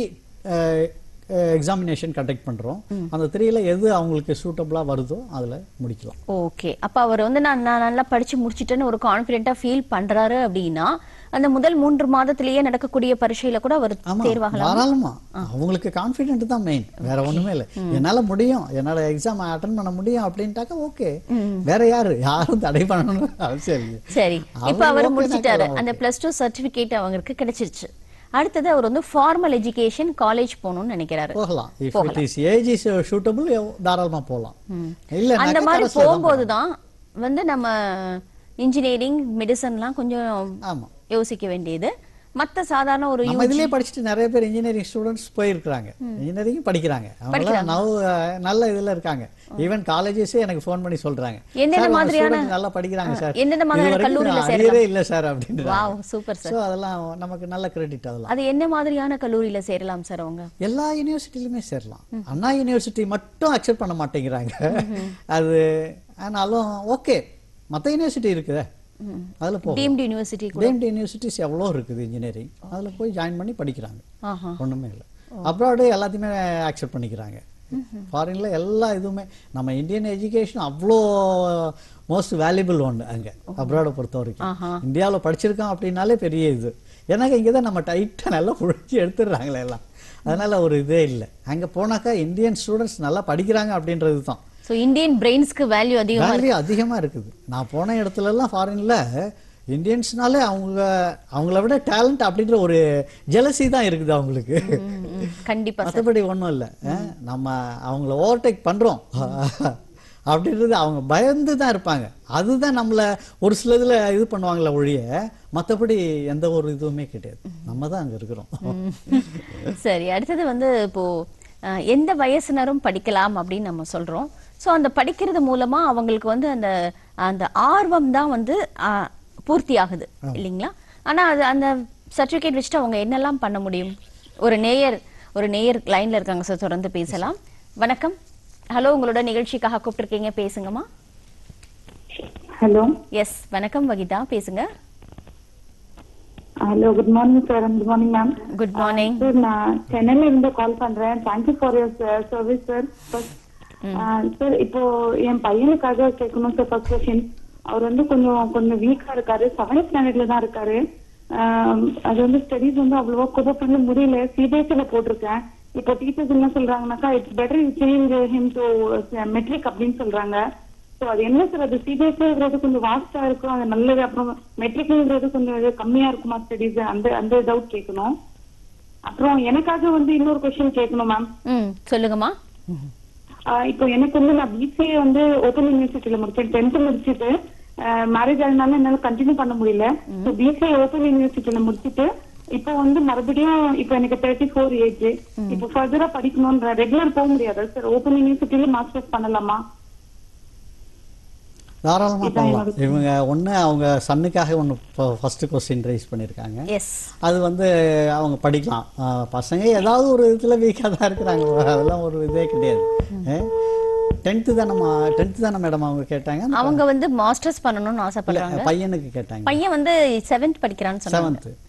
எக்ஸாமினேஷன் கண்டக்ட் பண்றோம். அந்த 3ல எது அவங்களுக்கு சூட்டபிளா வருதோ அதுல முடிக்கலாம். ஓகே, அப்ப அவர் வந்து நான் நல்லா படிச்சு முடிச்சிட்டேன்னு ஒரு கான்ஃபிடென்ட்டா ஃபீல் பண்றாரு அப்படின்னா அந்த முதல் 3 மாதத்திலேயே நடக்கக்கூடிய பரீட்சையில கூட அவர் தேர்வாகலாம். தாராளமா. அவங்களுக்கு கான்ஃபிடென்ட் தான் மெயின், வேற ஒண்ணுமே இல்லை. என்னால முடியும், என்னால எக்ஸாம் அட்டெண்ட் பண்ண முடியும் அப்படின்ட்டாக்க ஓகே. வேற யாரும் தடை பண்ணணும்னு அவசியம் இல்லை. சரி, இப்ப அவர் முடிச்சிட்டாரு, அந்த +2 சர்டிபிகேட் அவங்களுக்கு கிடைச்சிருச்சு. அடுத்தது அவர் வந்து ஃபார்மல் எஜுகேஷன் காலேஜ் போகணும்னு நினைக்கிறாரு. போகலாம். if it is age is suitable தாராளமா போகலாம். இல்ல அந்த மாதிரி போகும்போது தான் வந்து நம்ம இன்ஜினியரிங் மெடிசன்லாம் கொஞ்சம் யோசிக்க வேண்டியது. மத்த சாதாரண ஒரு நம்ம இதுலயே படிச்சுட்டு நிறைய பேர் இன்ஜினியரிங் ஸ்டூடெண்ட்ஸ் போயிருக்காங்க, இன்ஜினியரிங் படிக்கிறாங்க. அவங்க நல்ல இதுல இருக்காங்க. ஈவன் காலேஜஸே எனக்கு ஃபோன் பண்ணி சொல்றாங்க, என்னென்ன மாதிரியான நல்லா படிக்கிறாங்க சார், என்னென்ன மாதிரியான கல்லூரியில சேரலாம் இல்ல சார் அப்படின்றாங்க. Wow, super sir. சோ அதெல்லாம் நமக்கு நல்ல கிரெடிட். அதெல்லாம் அது என்ன மாதிரியான கல்லூரியில சேரலாம் சார்? அவங்க எல்லா யூனிவர்சிட்டிலயுமே சேரலாம். அண்ணா யூனிவர்சிட்டி மட்டும் அக்செப்ட் பண்ண மாட்டேங்கிறாங்க. அது ஆனாலும் ஓகே, மத்த யூனிவர்சிட்டி இருக்குதே அதுல போய் டீம்டு யூனிவர்சிட்டி யூனிவர்சிட்டிஸ் எவ்வளோ இருக்குது இன்ஜினியரிங், அதுல போய் ஜாயின் பண்ணி படிக்கிறாங்க. ஒண்ணுமே இல்லை. அப்ராடு எல்லாத்தையுமே அக்செப்ட் பண்ணிக்கிறாங்க. ஃபாரின்ல எல்லா இதுவுமே நம்ம இந்தியன் எஜுகேஷன் அவ்வளோ மோஸ்ட் வேல்யூபிள் ஒன்று அங்கே அப்ராடை பொறுத்த வரைக்கும். இந்தியாவில் படிச்சிருக்கோம் அப்படின்னாலே பெரிய இது. ஏன்னா இங்கே தான் நம்ம டைட்டாக நல்லா புழிச்சு எடுத்துடுறாங்களே எல்லாம். அதனால ஒரு இதே இல்லை. அங்கே போனாக்கா இந்தியன் ஸ்டூடெண்ட்ஸ் நல்லா படிக்கிறாங்க அப்படின்றது தான். சோ இந்தியன் பிரெயின்ஸ்க்கு வேல்யூ அதிகமா இருக்குது. நான் போன இடத்துல எல்லாம் ஃபாரின்ல இந்தியன்ஸ்னாலே அவங்கள விட டேலண்ட் அப்படின்ற ஒரு ஜெலசி தான் இருக்குது அவங்களுக்கு. கண்டிப்பா. மற்றபடி ஒன்றும் இல்லை. நம்ம அவங்கள ஓவர்டேக் பண்றோம் அப்படின்றது அவங்க பயந்து தான் இருப்பாங்க. அதுதான் நம்மள ஒரு சில இதுல இது பண்ணுவாங்களே ஒழிய மற்றபடி எந்த ஒரு இதுவுமே கிடையாது. நம்ம தான் அங்க இருக்கிறோம். சரி, அடுத்தது வந்து இப்போ எந்த வயசினரும் படிக்கலாம் அப்படின்னு நம்ம சொல்றோம். ஸோ அந்த படிக்கிறது மூலமா அவங்களுக்கு வந்து அந்த ஆர்வம் தான் வந்து பூர்த்தி ஆகுது இல்லைங்களா? ஆனா அது அந்த சர்டிபிகேட் வச்சுட்டு அவங்க என்னெல்லாம் பண்ண முடியும்? ஒரு நேயர் லைன்ல இருக்காங்க சார், தொடர்ந்து பேசலாம். வணக்கம். ஹலோ, உங்களோட நிகழ்ச்சிக்காக கூப்பிட்டுருக்கீங்க, பேசுங்கம்மா. ஹலோ. எஸ், வணக்கம் வகிதா, பேசுங்க. Hello, good morning sir. Good morning ma'am. Good morning sir. நான் சென்னையில இருந்து கால் பண்றேன். Thank you for your service sir. Sir, இப்போ என் பையனுக்காக கேட்கணும் சார். ஃபர்ஸ்ட் கொஸ்டின், அவர் வந்து கொஞ்சம் வீக்கா இருக்காரு. 7th ஸ்டாண்டர்ட்ல தான் இருக்காரு. அது வந்து ஸ்டடீஸ் வந்து அவ்வளவா கோப் பண்ண முடியல. சிபிஎஸ்சில போட்டிருக்கேன். இப்போ டீச்சர்ஸ் என்ன சொல்றாங்கன்னாக்கா it's better you change him to matric அப்படின்னு சொல்றாங்க. ஸோ அது என்ன சார், அது சிபிஎஸ்சிங்கிறது கொஞ்சம் வாஸ்டா இருக்கும், அது நல்லது. அப்புறம் மெட்ரிக்ங்கிறது கொஞ்சம் கம்மியா இருக்குமா ஸ்டடீஸ்? அந்த டவுட் கேட்கணும். அப்புறம் எனக்காக வந்து இன்னொரு கொஸ்டின் கேட்கணும் மேம். சொல்லுங்கம்மா. இப்போ எனக்கு வந்து நான் பிசிஏ வந்து ஓப்பன் யூனிவர்சிட்டியில முடிச்சேன். 10th முடிச்சுட்டு மேரேஜ் ஆனாலும் என்னால கண்டினியூ பண்ண முடியல. ஸோ பிசிஏ ஓப்பன் யூனிவர்சிட்டியில முடிச்சுட்டு இப்போ வந்து மறுபடியும் இப்போ எனக்கு 34 ஏஜ். இப்போ ஃபர்தரா படிக்கணும்ன்ற ரெகுலர் போக முடியாது சார். ஓப்பன் யூனிவர்சிட்டியில மாஸ்டர்ஸ் பண்ணலாமா? தாராளமாக பண்ணலாம். இவங்க ஒன்று அவங்க சன்னுக்காக ஒன்று ஃபர்ஸ்ட் கொஸ்டின் ரைஸ் பண்ணியிருக்காங்க. அது வந்து அவங்க படிக்கலாம். பசங்க ஏதாவது ஒரு இதில் வீக்காக தான் இருக்கிறாங்க, அதெல்லாம் ஒரு இதே கிடையாது. 10th தானே மேடம் அவங்க கேட்டாங்க. அவங்க வந்து மாஸ்டர்ஸ் பண்ணணும்னு ஆசைப்படுறாங்க. பையனுக்கு கேட்டாங்க. பையன் வந்து 7th படிக்கிறான்னு சொன்னாங்க. 7th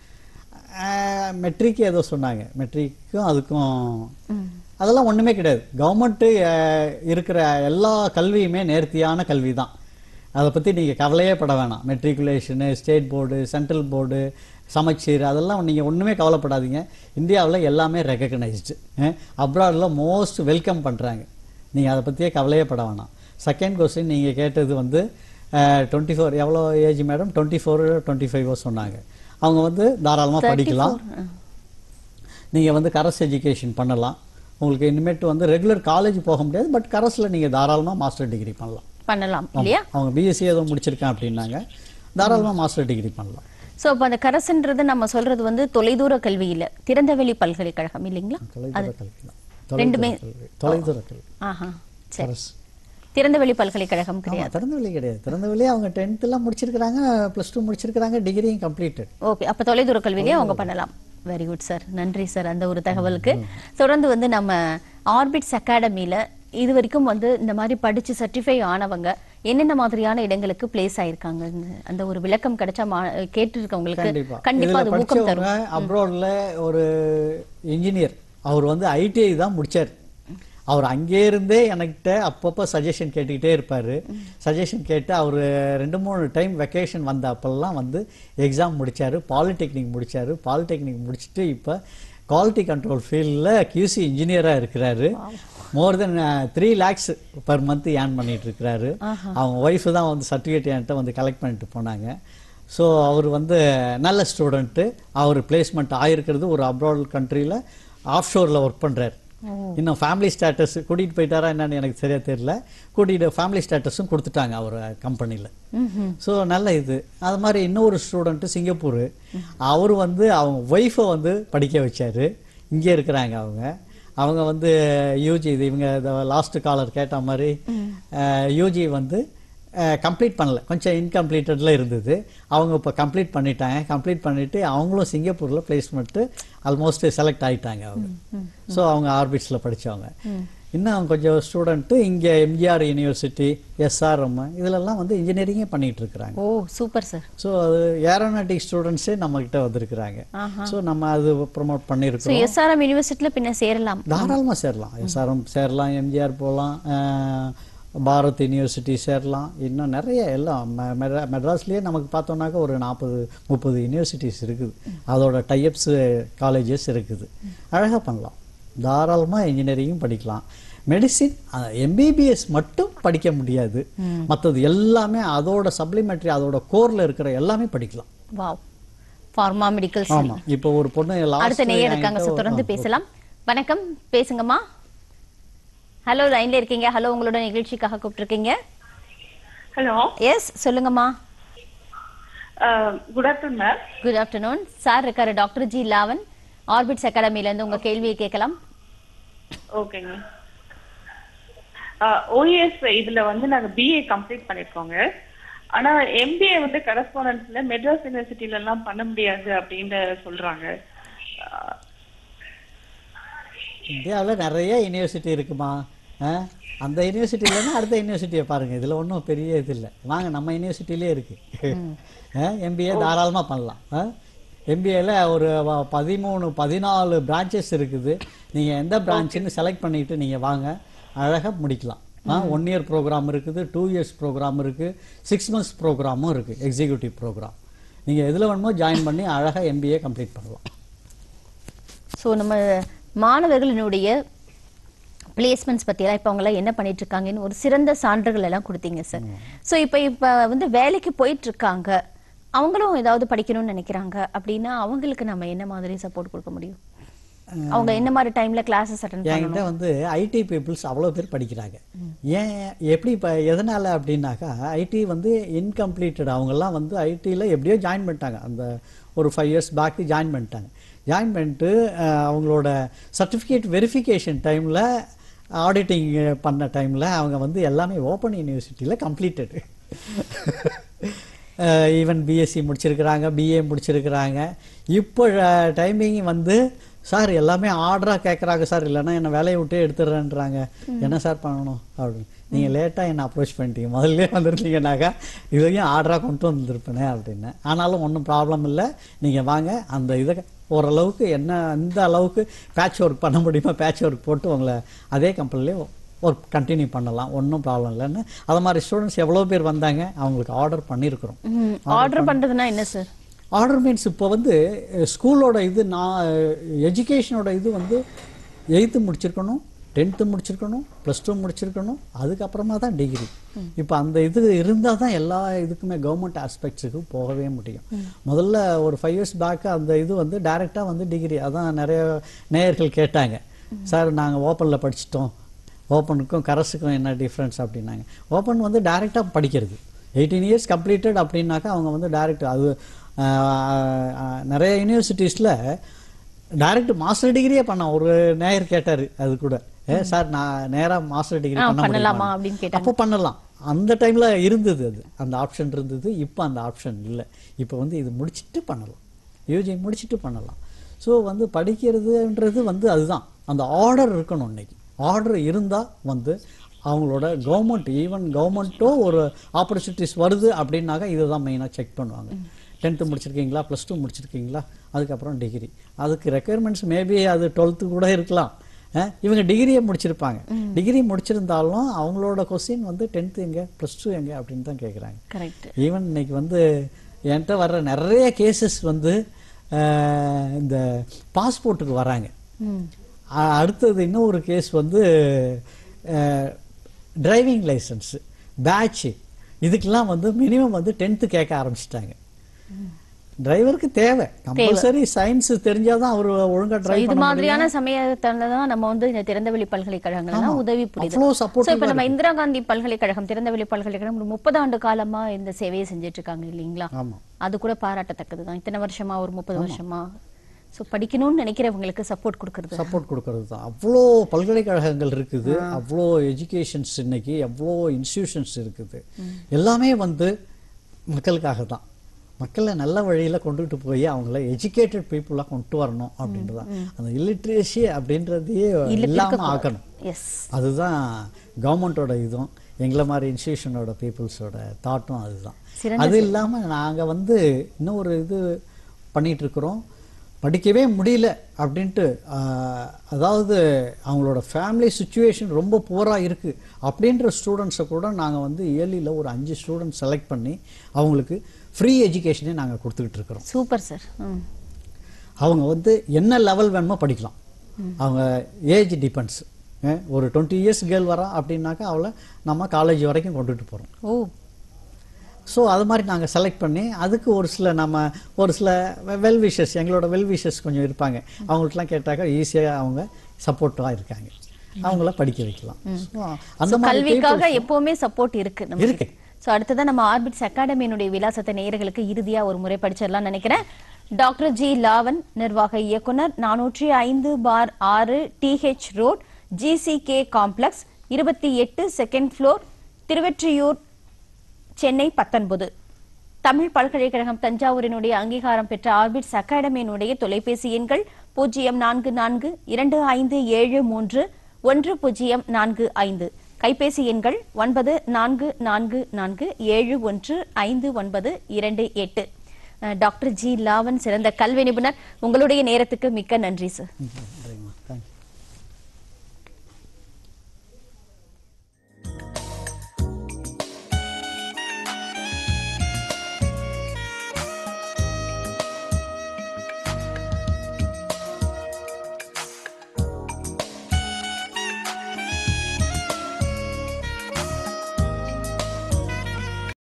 மெட்ரிக் ஏதோ சொன்னாங்க. மெட்ரிக்கும் அதுக்கும் அதெல்லாம் ஒன்றுமே கிடையாது. கவர்மெண்ட்டு இருக்கிற எல்லா கல்வியுமே நேர்த்தியான கல்வி தான். அதை பற்றி நீங்கள் கவலையே பட வேணாம். மெட்ரிகுலேஷனு, ஸ்டேட் போர்டு, சென்ட்ரல் போர்டு, சமச்சீர், அதெல்லாம் நீங்கள் ஒன்றுமே கவலைப்படாதீங்க. இந்தியாவில் எல்லாமே ரெகக்னைஸ்டு. அப்ராடில் மோஸ்ட் வெல்கம் பண்ணுறாங்க. நீங்கள் அதை பற்றியே கவலையே பட வேணாம். செகண்ட் கொஸ்டின் நீங்கள் கேட்டது வந்து 24 எவ்வளோ ஏஜ் மேடம்? 24 25 சொன்னாங்க. அவங்க வந்து தாராளமாக படிக்கலாம். நீங்கள் வந்து கரஸ் எஜுகேஷன் பண்ணலாம். உங்களுக்கு இனிமேட்டு வந்து ரெகுலர் காலேஜ் போக முடியாது, பட் கரஸில் நீங்கள் தாராளமாக மாஸ்டர் டிகிரி பண்ணலாம் இல்லையா? அவங்க பிஎஸ்சி ஏதோ முடிச்சிருக்கேன் அப்படின்னாங்க, தாராளமாக மாஸ்டர் டிகிரி பண்ணலாம். ஸோ அப்போ அந்த கரஸ்ன்றது நம்ம சொல்றது வந்து தொலைதூர கல்வி இல்லை, திறந்தவெளி பல்கலைக்கழகம் இல்லைங்களா? தொலைதூர கல்வி தான். ரெண்டுமே தொலைதூர கல்வி. சரி. திறந்தவெளி பல்கலைக்கழகம் கிடையாது. திறந்தவெளி கிடையாது. திறந்தவெளி அவங்க 10th எல்லாம் முடிச்சிருக்காங்க, +2 முடிச்சிருக்காங்க, டிகிரியும் கம்ப்ளீட்டட். ஓகே, அப்போ தொலைதூர கல்வியிலே அவங்க பண்ணலாம். வெரி குட் சார், நன்றி சார் அந்த ஒரு தகவலுக்கு. தொடர்ந்து வந்து நம்ம ஆர்பிட்ஸ் அகாடமியில இது வரைக்கும் வந்து இந்த மாதிரி படிச்சு சர்டிஃபை ஆனவங்க என்னென்ன மாதிரியான இடங்களுக்கு பிளேஸ் ஆயிருக்காங்க, அந்த ஒரு விளக்கம் கிடைச்சா கேட்டிருக்கவங்களுக்கு கண்டிப்பா அது ஊக்கம் தரும். அப்ராட்ல ஒரு இன்ஜினியர், அவர் வந்து ஐடிஐ தான் முடிச்சார். அவர் அங்கே இருந்தே என்கிட்ட அப்பப்போ சஜஷன் கேட்டுக்கிட்டே இருப்பார். சஜஷன் கேட்டு அவர் 2-3 டைம் வெக்கேஷன் வந்த அப்பெல்லாம் வந்து எக்ஸாம் முடித்தார், பாலிடெக்னிக் முடித்தார். பாலிடெக்னிக் முடிச்சுட்டு இப்போ குவாலிட்டி கண்ட்ரோல் ஃபீல்டில் QC இன்ஜினியராக இருக்கிறாரு. More then 3 lakhs per month earn பண்ணிட்டு இருக்கிறாரு. அவங்க ஒய்ஃபு தான் வந்து சர்டிஃபிகேட் என்கிட்ட வந்து கலெக்ட் பண்ணிட்டு போனாங்க. ஸோ அவர் வந்து நல்ல ஸ்டூடெண்ட்டு. அவர் பிளேஸ்மெண்ட் ஆகிருக்கிறது ஒரு அப்ராட் கண்ட்ரியில் ஆஃப்ஷோரில் ஒர்க் பண்ணுறாரு. இன்னும் ஃபேமிலி ஸ்டேட்டஸ் கூட்டிகிட்டு போயிட்டாரா என்னன்னு எனக்கு சரியாக தெரியல. கூட்டிகிட்டு ஃபேமிலி ஸ்டேட்டஸும் கொடுத்துட்டாங்க அவர் கம்பெனியில். ஸோ நல்ல இது. அது மாதிரி இன்னொரு ஸ்டூடெண்ட்டு சிங்கப்பூர், அவர் வந்து அவங்க ஒய்ஃபை வந்து படிக்க வச்சார். இங்கே இருக்கிறாங்க அவங்க வந்து யூஜி, இது இவங்க லாஸ்ட் காலர் கேட்ட மாதிரி யூஜி வந்து கம்ப்ளீட் பண்ணல, கொஞ்சம் இன்கம்ப்ளீட்டடில் இருந்தது. அவங்க இப்போ கம்ப்ளீட் பண்ணிட்டாங்க. கம்ப்ளீட் பண்ணிவிட்டு அவங்களும் சிங்கப்பூரில் பிளேஸ்மெண்ட்டு ஆல்மோஸ்ட் செலக்ட் ஆகிட்டாங்க அவங்க. ஸோ அவங்க ஆர்பிட்ஸில் படித்தவங்க. இன்னும் கொஞ்சம் ஸ்டூடெண்ட்டு இங்கே எம்ஜிஆர் யூனிவர்சிட்டி, SRM இதிலெல்லாம் வந்து இன்ஜினியரிங்கே பண்ணிகிட்டு இருக்கிறாங்க. Oh super sir. ஸோ அது ஏரோநாட்டிக் ஸ்டூடெண்ட்ஸே நம்மகிட்ட வந்திருக்கிறாங்க. ஸோ நம்ம அது ப்ரொமோட் பண்ணியிருக்கோம். SRM யூனிவர்சிட்டியில் பின்ன சேரலாம், தாராளமாக சேரலாம். SRM சேரலாம், எம்ஜிஆர் போகலாம், பாரத் யூனிவர்சிட்டி சேரலாம். இன்னும் நிறைய எல்லாம் மெட்ராஸ்லேயே நமக்கு பார்த்தோன்னாக்கா ஒரு 40-30 யூனிவர்சிட்டிஸ் இருக்குது. அதோட டைப்ஸ் காலேஜஸ் இருக்குது. அழகாக பண்ணலாம். தாராளமாக இன்ஜினியரிங்கும் படிக்கலாம். மெடிசின் MBBS மட்டும் படிக்க முடியாது, மற்றது எல்லாமே அதோட சப்ளிமெண்ட்ரி, அதோட கோரில் இருக்கிற எல்லாமே படிக்கலாம். Wow, pharma medical. ஆமாம். இப்போ ஒரு பொண்ணு அடுத்த நேயர் இருக்காங்க, தொடர்ந்து பேசலாம். வணக்கம், பேசுங்கம்மா. ஹலோ, லைன்ல இருக்கீங்க. ஹலோ, உங்களோட நிகழ்ச்சிக்காக கூப்பிட்டுருக்கீங்க. ஹலோ, எஸ் சொல்லுங்கம்மா. Good afternoon ma'am. Good afternoon sir. இருக்காரு டாக்டர் G. லாவன், ஆர்பிட்ஸ் அகாடமில இருந்து. உங்க கேள்வியை கேட்கலாம். ஓகேங்க. OES இதுல வந்து நாங்க BA கம்ப்ளீட் பண்ணிருக்கோங்க. ஆனா MBA வந்து கரஸ்பாண்டன்ஸ்ல மெட்ராஸ் யூனிவர்சிட்டில எல்லாம் பண்ண முடியாது அப்படின்னு சொல்றாங்க. இந்தியாவில் நிறைய யூனிவர்சிட்டி இருக்குமா, அந்த யூனிவர்சிட்டியிலன்னா அடுத்த யூனிவர்சிட்டியை பாருங்கள். இதில் ஒன்றும் பெரிய இது இல்லை. வாங்க, நம்ம யூனிவர்சிட்டிலே இருக்குது. MBA தாராளமாக பண்ணலாம். MBAல ஒரு 13-14 பிரான்ச்சஸ் இருக்குது. நீங்கள் எந்த பிரான்ச்சுன்னு செலக்ட் பண்ணிட்டு நீங்கள் வாங்க, அழகாக முடிக்கலாம். 1 year ப்ரோக்ராம் இருக்குது, 2 years ப்ரோக்ராம் இருக்குது, 6 months ப்ரோக்ராமும் இருக்குது, எக்ஸிக்யூட்டிவ் ப்ரோக்ராம். நீங்கள் எதில் வேணுமோ ஜாயின் பண்ணி அழகாக MBA கம்ப்ளீட் பண்ணலாம். ஸோ நம்ம மாணவர்களினுடைய பிளேஸ்மெண்ட்ஸ் பற்றியெல்லாம் இப்போ அவங்களாம் என்ன பண்ணிட்டு இருக்காங்கன்னு ஒரு சிறந்த சான்றுகள் எல்லாம் கொடுத்தீங்க சார். ஸோ இப்போ வந்து வேலைக்கு போயிட்டு இருக்காங்க, அவங்களும் ஏதாவது படிக்கணும்னு நினைக்கிறாங்க அப்படின்னா அவங்களுக்கு நம்ம என்ன மாதிரி சப்போர்ட் கொடுக்க முடியும்? அவங்க என்ன மாதிரி டைம்ல கிளாஸஸ் அட்டெண்ட் பண்ணணும்? என்கிட்ட வந்து ஐடி பீப்புள்ஸ் அவ்வளோ பேர் படிக்கிறாங்க. ஏன் எப்படி இப்போ எதனால் அப்படின்னாக்கா ஐடி வந்து இன்கம்ப்ளீட்டட். அவங்கெல்லாம் வந்து ஐடியில் எப்படியோ ஜாயின் பண்ணிட்டாங்க. அந்த ஒரு 5 years பேக்கு ஜாயின் பண்ணிட்டாங்க. ஜாயின் பண்ணிட்டு அவங்களோட சர்டிஃபிகேட் வெரிஃபிகேஷன் டைமில் ஆடிட்டிங் பண்ண டைமில் அவங்க வந்து எல்லாமே ஓப்பன் யூனிவர்சிட்டியில் கம்ப்ளீட்டட். ஈவன் பிஎஸ்சி முடிச்சிருக்கிறாங்க, பிஏ முடிச்சிருக்கிறாங்க. இப்போ டைமிங் வந்து சார் எல்லாமே ஆர்டராக கேட்குறாங்க சார், இல்லைன்னா என்னை வேலையை விட்டே எடுத்துடுறேன்றாங்க. என்ன சார் பண்ணணும் அப்படின்னு. நீங்கள் லேட்டாக என்னை அப்ரோச் பண்ணிட்டீங்க, முதல்ல வந்துருந்தீங்கன்னாக்கா இதையும் ஆர்டராக கொண்டு வந்துருப்பேனே அப்படின்னு. ஆனாலும் ஒன்றும் ப்ராப்ளம் இல்லை, நீங்கள் வாங்க, அந்த இதை ஓரளவுக்கு என்ன அந்த அளவுக்கு பேட்ச் ஒர்க் பண்ண முடியுமா பேட்ச் ஒர்க் போட்டு உங்களை அதே கம்பெனிலே ஒர்க் கண்டினியூ பண்ணலாம், ஒன்றும் ப்ராப்ளம் இல்லைன்னு. அது மாதிரி ஸ்டூடெண்ட்ஸ் எவ்வளோ பேர் வந்தாங்க, அவங்களுக்கு ஆர்டர் பண்ணியிருக்கிறோம். ஆர்டர் பண்ணுறதுனா என்ன சார்? ஆர்டர் மீன்ஸ் இப்போ வந்து ஸ்கூலோட இது நான் எஜுகேஷனோட இது வந்து 8th முடிச்சிருக்கணும், 10th முடிச்சிருக்கணும், +2 முடிச்சிருக்கணும், அதுக்கப்புறமா தான் டிகிரி. இப்போ அந்த இது இருந்தால் தான் எல்லா இதுக்குமே கவர்மெண்ட் ஆஸ்பெக்ட்ஸுக்கு போகவே முடியும். முதல்ல ஒரு 5 years பேக்கு அந்த இது வந்து டைரெக்டாக வந்து டிகிரி. அதான் நிறைய நேயர்கள் கேட்டாங்க, சார் நாங்கள் ஓப்பனில் படிச்சிட்டோம், ஓப்பனுக்கும் கரஸுக்கும் என்ன டிஃப்ரென்ஸ் அப்படின்னாங்க. ஓப்பன் வந்து டைரெக்டாக படிக்கிறது, 18 years கம்ப்ளீட்டட் அப்படின்னாக்கா அவங்க வந்து டைரெக்ட். அது நிறைய யூனிவர்சிட்டிஸில் டைரக்ட் மாஸ்டர் டிகிரியே பண்ண ஒரு நேயர் கேட்டார். அது கூட சார் நான் நேராக மாஸ்டர் டிகிரி பண்ணலாமா அப்படின்னு கேட்டாங்க. அப்போ பண்ணலாம், அந்த டைமில் இருந்தது, அது அந்த ஆப்ஷன் இருந்தது. இப்போ அந்த ஆப்ஷன் இல்லை. இப்போ வந்து இது முடிச்சுட்டு பண்ணலாம், யூஜி முடிச்சுட்டு பண்ணலாம். ஸோ வந்து படிக்கிறதுன்றது வந்து அதுதான், அந்த ஆர்டர் இருக்கணும். இன்னைக்கு ஆர்டர் இருந்தால் வந்து அவங்களோட கவர்மெண்ட், ஈவன் கவர்மெண்ட்டோ ஒரு ஆப்பர்ச்சுனிட்டிஸ் வருது அப்படின்னாக்கா இதை தான் மெயினாக செக் பண்ணுவாங்க. 10th முடிச்சிருக்கீங்களா, +2 முடிச்சிருக்கீங்களா, அதுக்கப்புறம் டிகிரி. அதுக்கு ரெக்குயர்மெண்ட்ஸ் மேபி அது 12th கூட இருக்கலாம். இவங்க டிகிரியை முடிச்சிருப்பாங்க. டிகிரி முடிச்சிருந்தாலும் அவங்களோட கொஸ்டின் வந்து 10th எங்கே, +2 எங்கே அப்படின்னு தான் கேட்குறாங்க. ஈவன் இன்னைக்கு வந்து என்கிட்ட வர்ற நிறைய கேசஸ் வந்து இந்த பாஸ்போர்ட்டுக்கு வராங்க. அடுத்தது இன்னொரு கேஸ் வந்து டிரைவிங் லைசன்ஸு, பேட்சு, இதுக்கெல்லாம் வந்து மினிமம் வந்து 10th கேட்க ஆரம்பிச்சிட்டாங்க. டிரைவருக்கு தேவை கம்பல்சரி சயின்ஸ் தெரிஞ்சாதான் அவர் ஒழுங்கா டிரைவ் இது மாதிரியான சமயத்துல தான் நம்ம வந்து இந்த திறந்தவெளி பல்கலைக்கழகங்கள்லாம் உதவி புரியுது. இப்ப நம்ம இந்திரா காந்தி பல்கலைக்கழகம், திறந்தவெளி பல்கலைக்கழகம் 30 ஆண்டு காலமா இந்த சேவையை செஞ்சுட்டு இருக்காங்க இல்லீங்களா? அது கூட பாராட்டத்தக்கதுதான். இத்தனை வருஷமா, ஒரு 30 வருஷமா படிக்கணும்னு நினைக்கிறவங்களுக்கு சப்போர்ட் கொடுக்கறது தான். அவ்வளோ பல்கலைக்கழகங்கள் இருக்குது, அவ்வளோ எஜுகேஷன்ஸ், இன்னைக்கு அவ்வளோ இன்ஸ்டிடியூஷன்ஸ் இருக்குது. எல்லாமே வந்து மக்களுக்காக தான். மக்களை நல்ல வழியில் கொண்டுகிட்டு போய் அவங்கள எஜுகேட்டட் பீப்புளாக கொண்டு வரணும் அப்படின்றதான். அந்த இல்லிட்ரேசி அப்படின்றதையே இல்லாமல் ஆக்கணும். அதுதான் கவர்மெண்ட்டோட இதுவும் எங்களை மாதிரி இன்ஸ்டிடியூஷனோட பீப்புள்ஸோட தாட்டும் அதுதான். அது இல்லாமல் நாங்கள் வந்து இன்னும் ஒரு இது பண்ணிகிட்டு இருக்கிறோம். படிக்கவே முடியல அப்படின்ட்டு, அதாவது அவங்களோட ஃபேமிலி சுச்சுவேஷன் ரொம்ப புவராக இருக்குது அப்படின்ற ஸ்டூடெண்ட்ஸை கூட நாங்கள் வந்து இயர்லியில் ஒரு 5 ஸ்டூடெண்ட்ஸ் செலக்ட் பண்ணி அவங்களுக்கு ஃப்ரீ எஜுகேஷனே நாங்கள் கொடுத்துக்கிட்டு இருக்கிறோம். Super sir. அவங்க வந்து என்ன லெவல் வேணுமோ படிக்கலாம். அவங்க ஏஜ் டிபெண்ட்ஸ். ஒரு 20 years கேர்ள் வரா அப்படின்னாக்கா அவளை நம்ம காலேஜ் வரைக்கும் கொண்டுட்டு போகிறோம். ஸோ அது மாதிரி நாங்கள் செலக்ட் பண்ணி அதுக்கு ஒரு சில வெல்விஷர்ஸ், எங்களோட வெல்விஷர்ஸ் கொஞ்சம் இருப்பாங்க. அவங்கள்ட்டலாம் கேட்டாக்கா ஈஸியாக அவங்க சப்போர்ட்டாக இருக்காங்க, அவங்கள படிக்க வைக்கலாம். அந்த கல்விக்காக எப்போவுமே சப்போர்ட் இருக்கு. ஸோ அடுத்ததான் நம்ம ஆர்பிட்ஸ் அகாடமியினுடைய விலாசத்தை நேயர்களுக்கு இறுதியாக ஒரு முறை படிச்சிடலாம் நினைக்கிறேன். டாக்டர் ஜி லாவன், நிர்வாக இயக்குனர், 405/6 TH road, GCK complex, 28 2nd floor, Thiruvottiyur, Chennai 19. Tamil பல்கலைக்கழகம் தஞ்சாவூரினுடைய அங்கீகாரம் பெற்ற ஆர்பிட்ஸ் அகாடமியினுடைய தொலைபேசி எண்கள் 0444731045, கைபேசி எண்கள் 9444715928. டாக்டர் ஜி லாவன், சிறந்த கல்வி நிபுணர், உங்களுடைய நேரத்துக்கு மிக்க நன்றி சார்.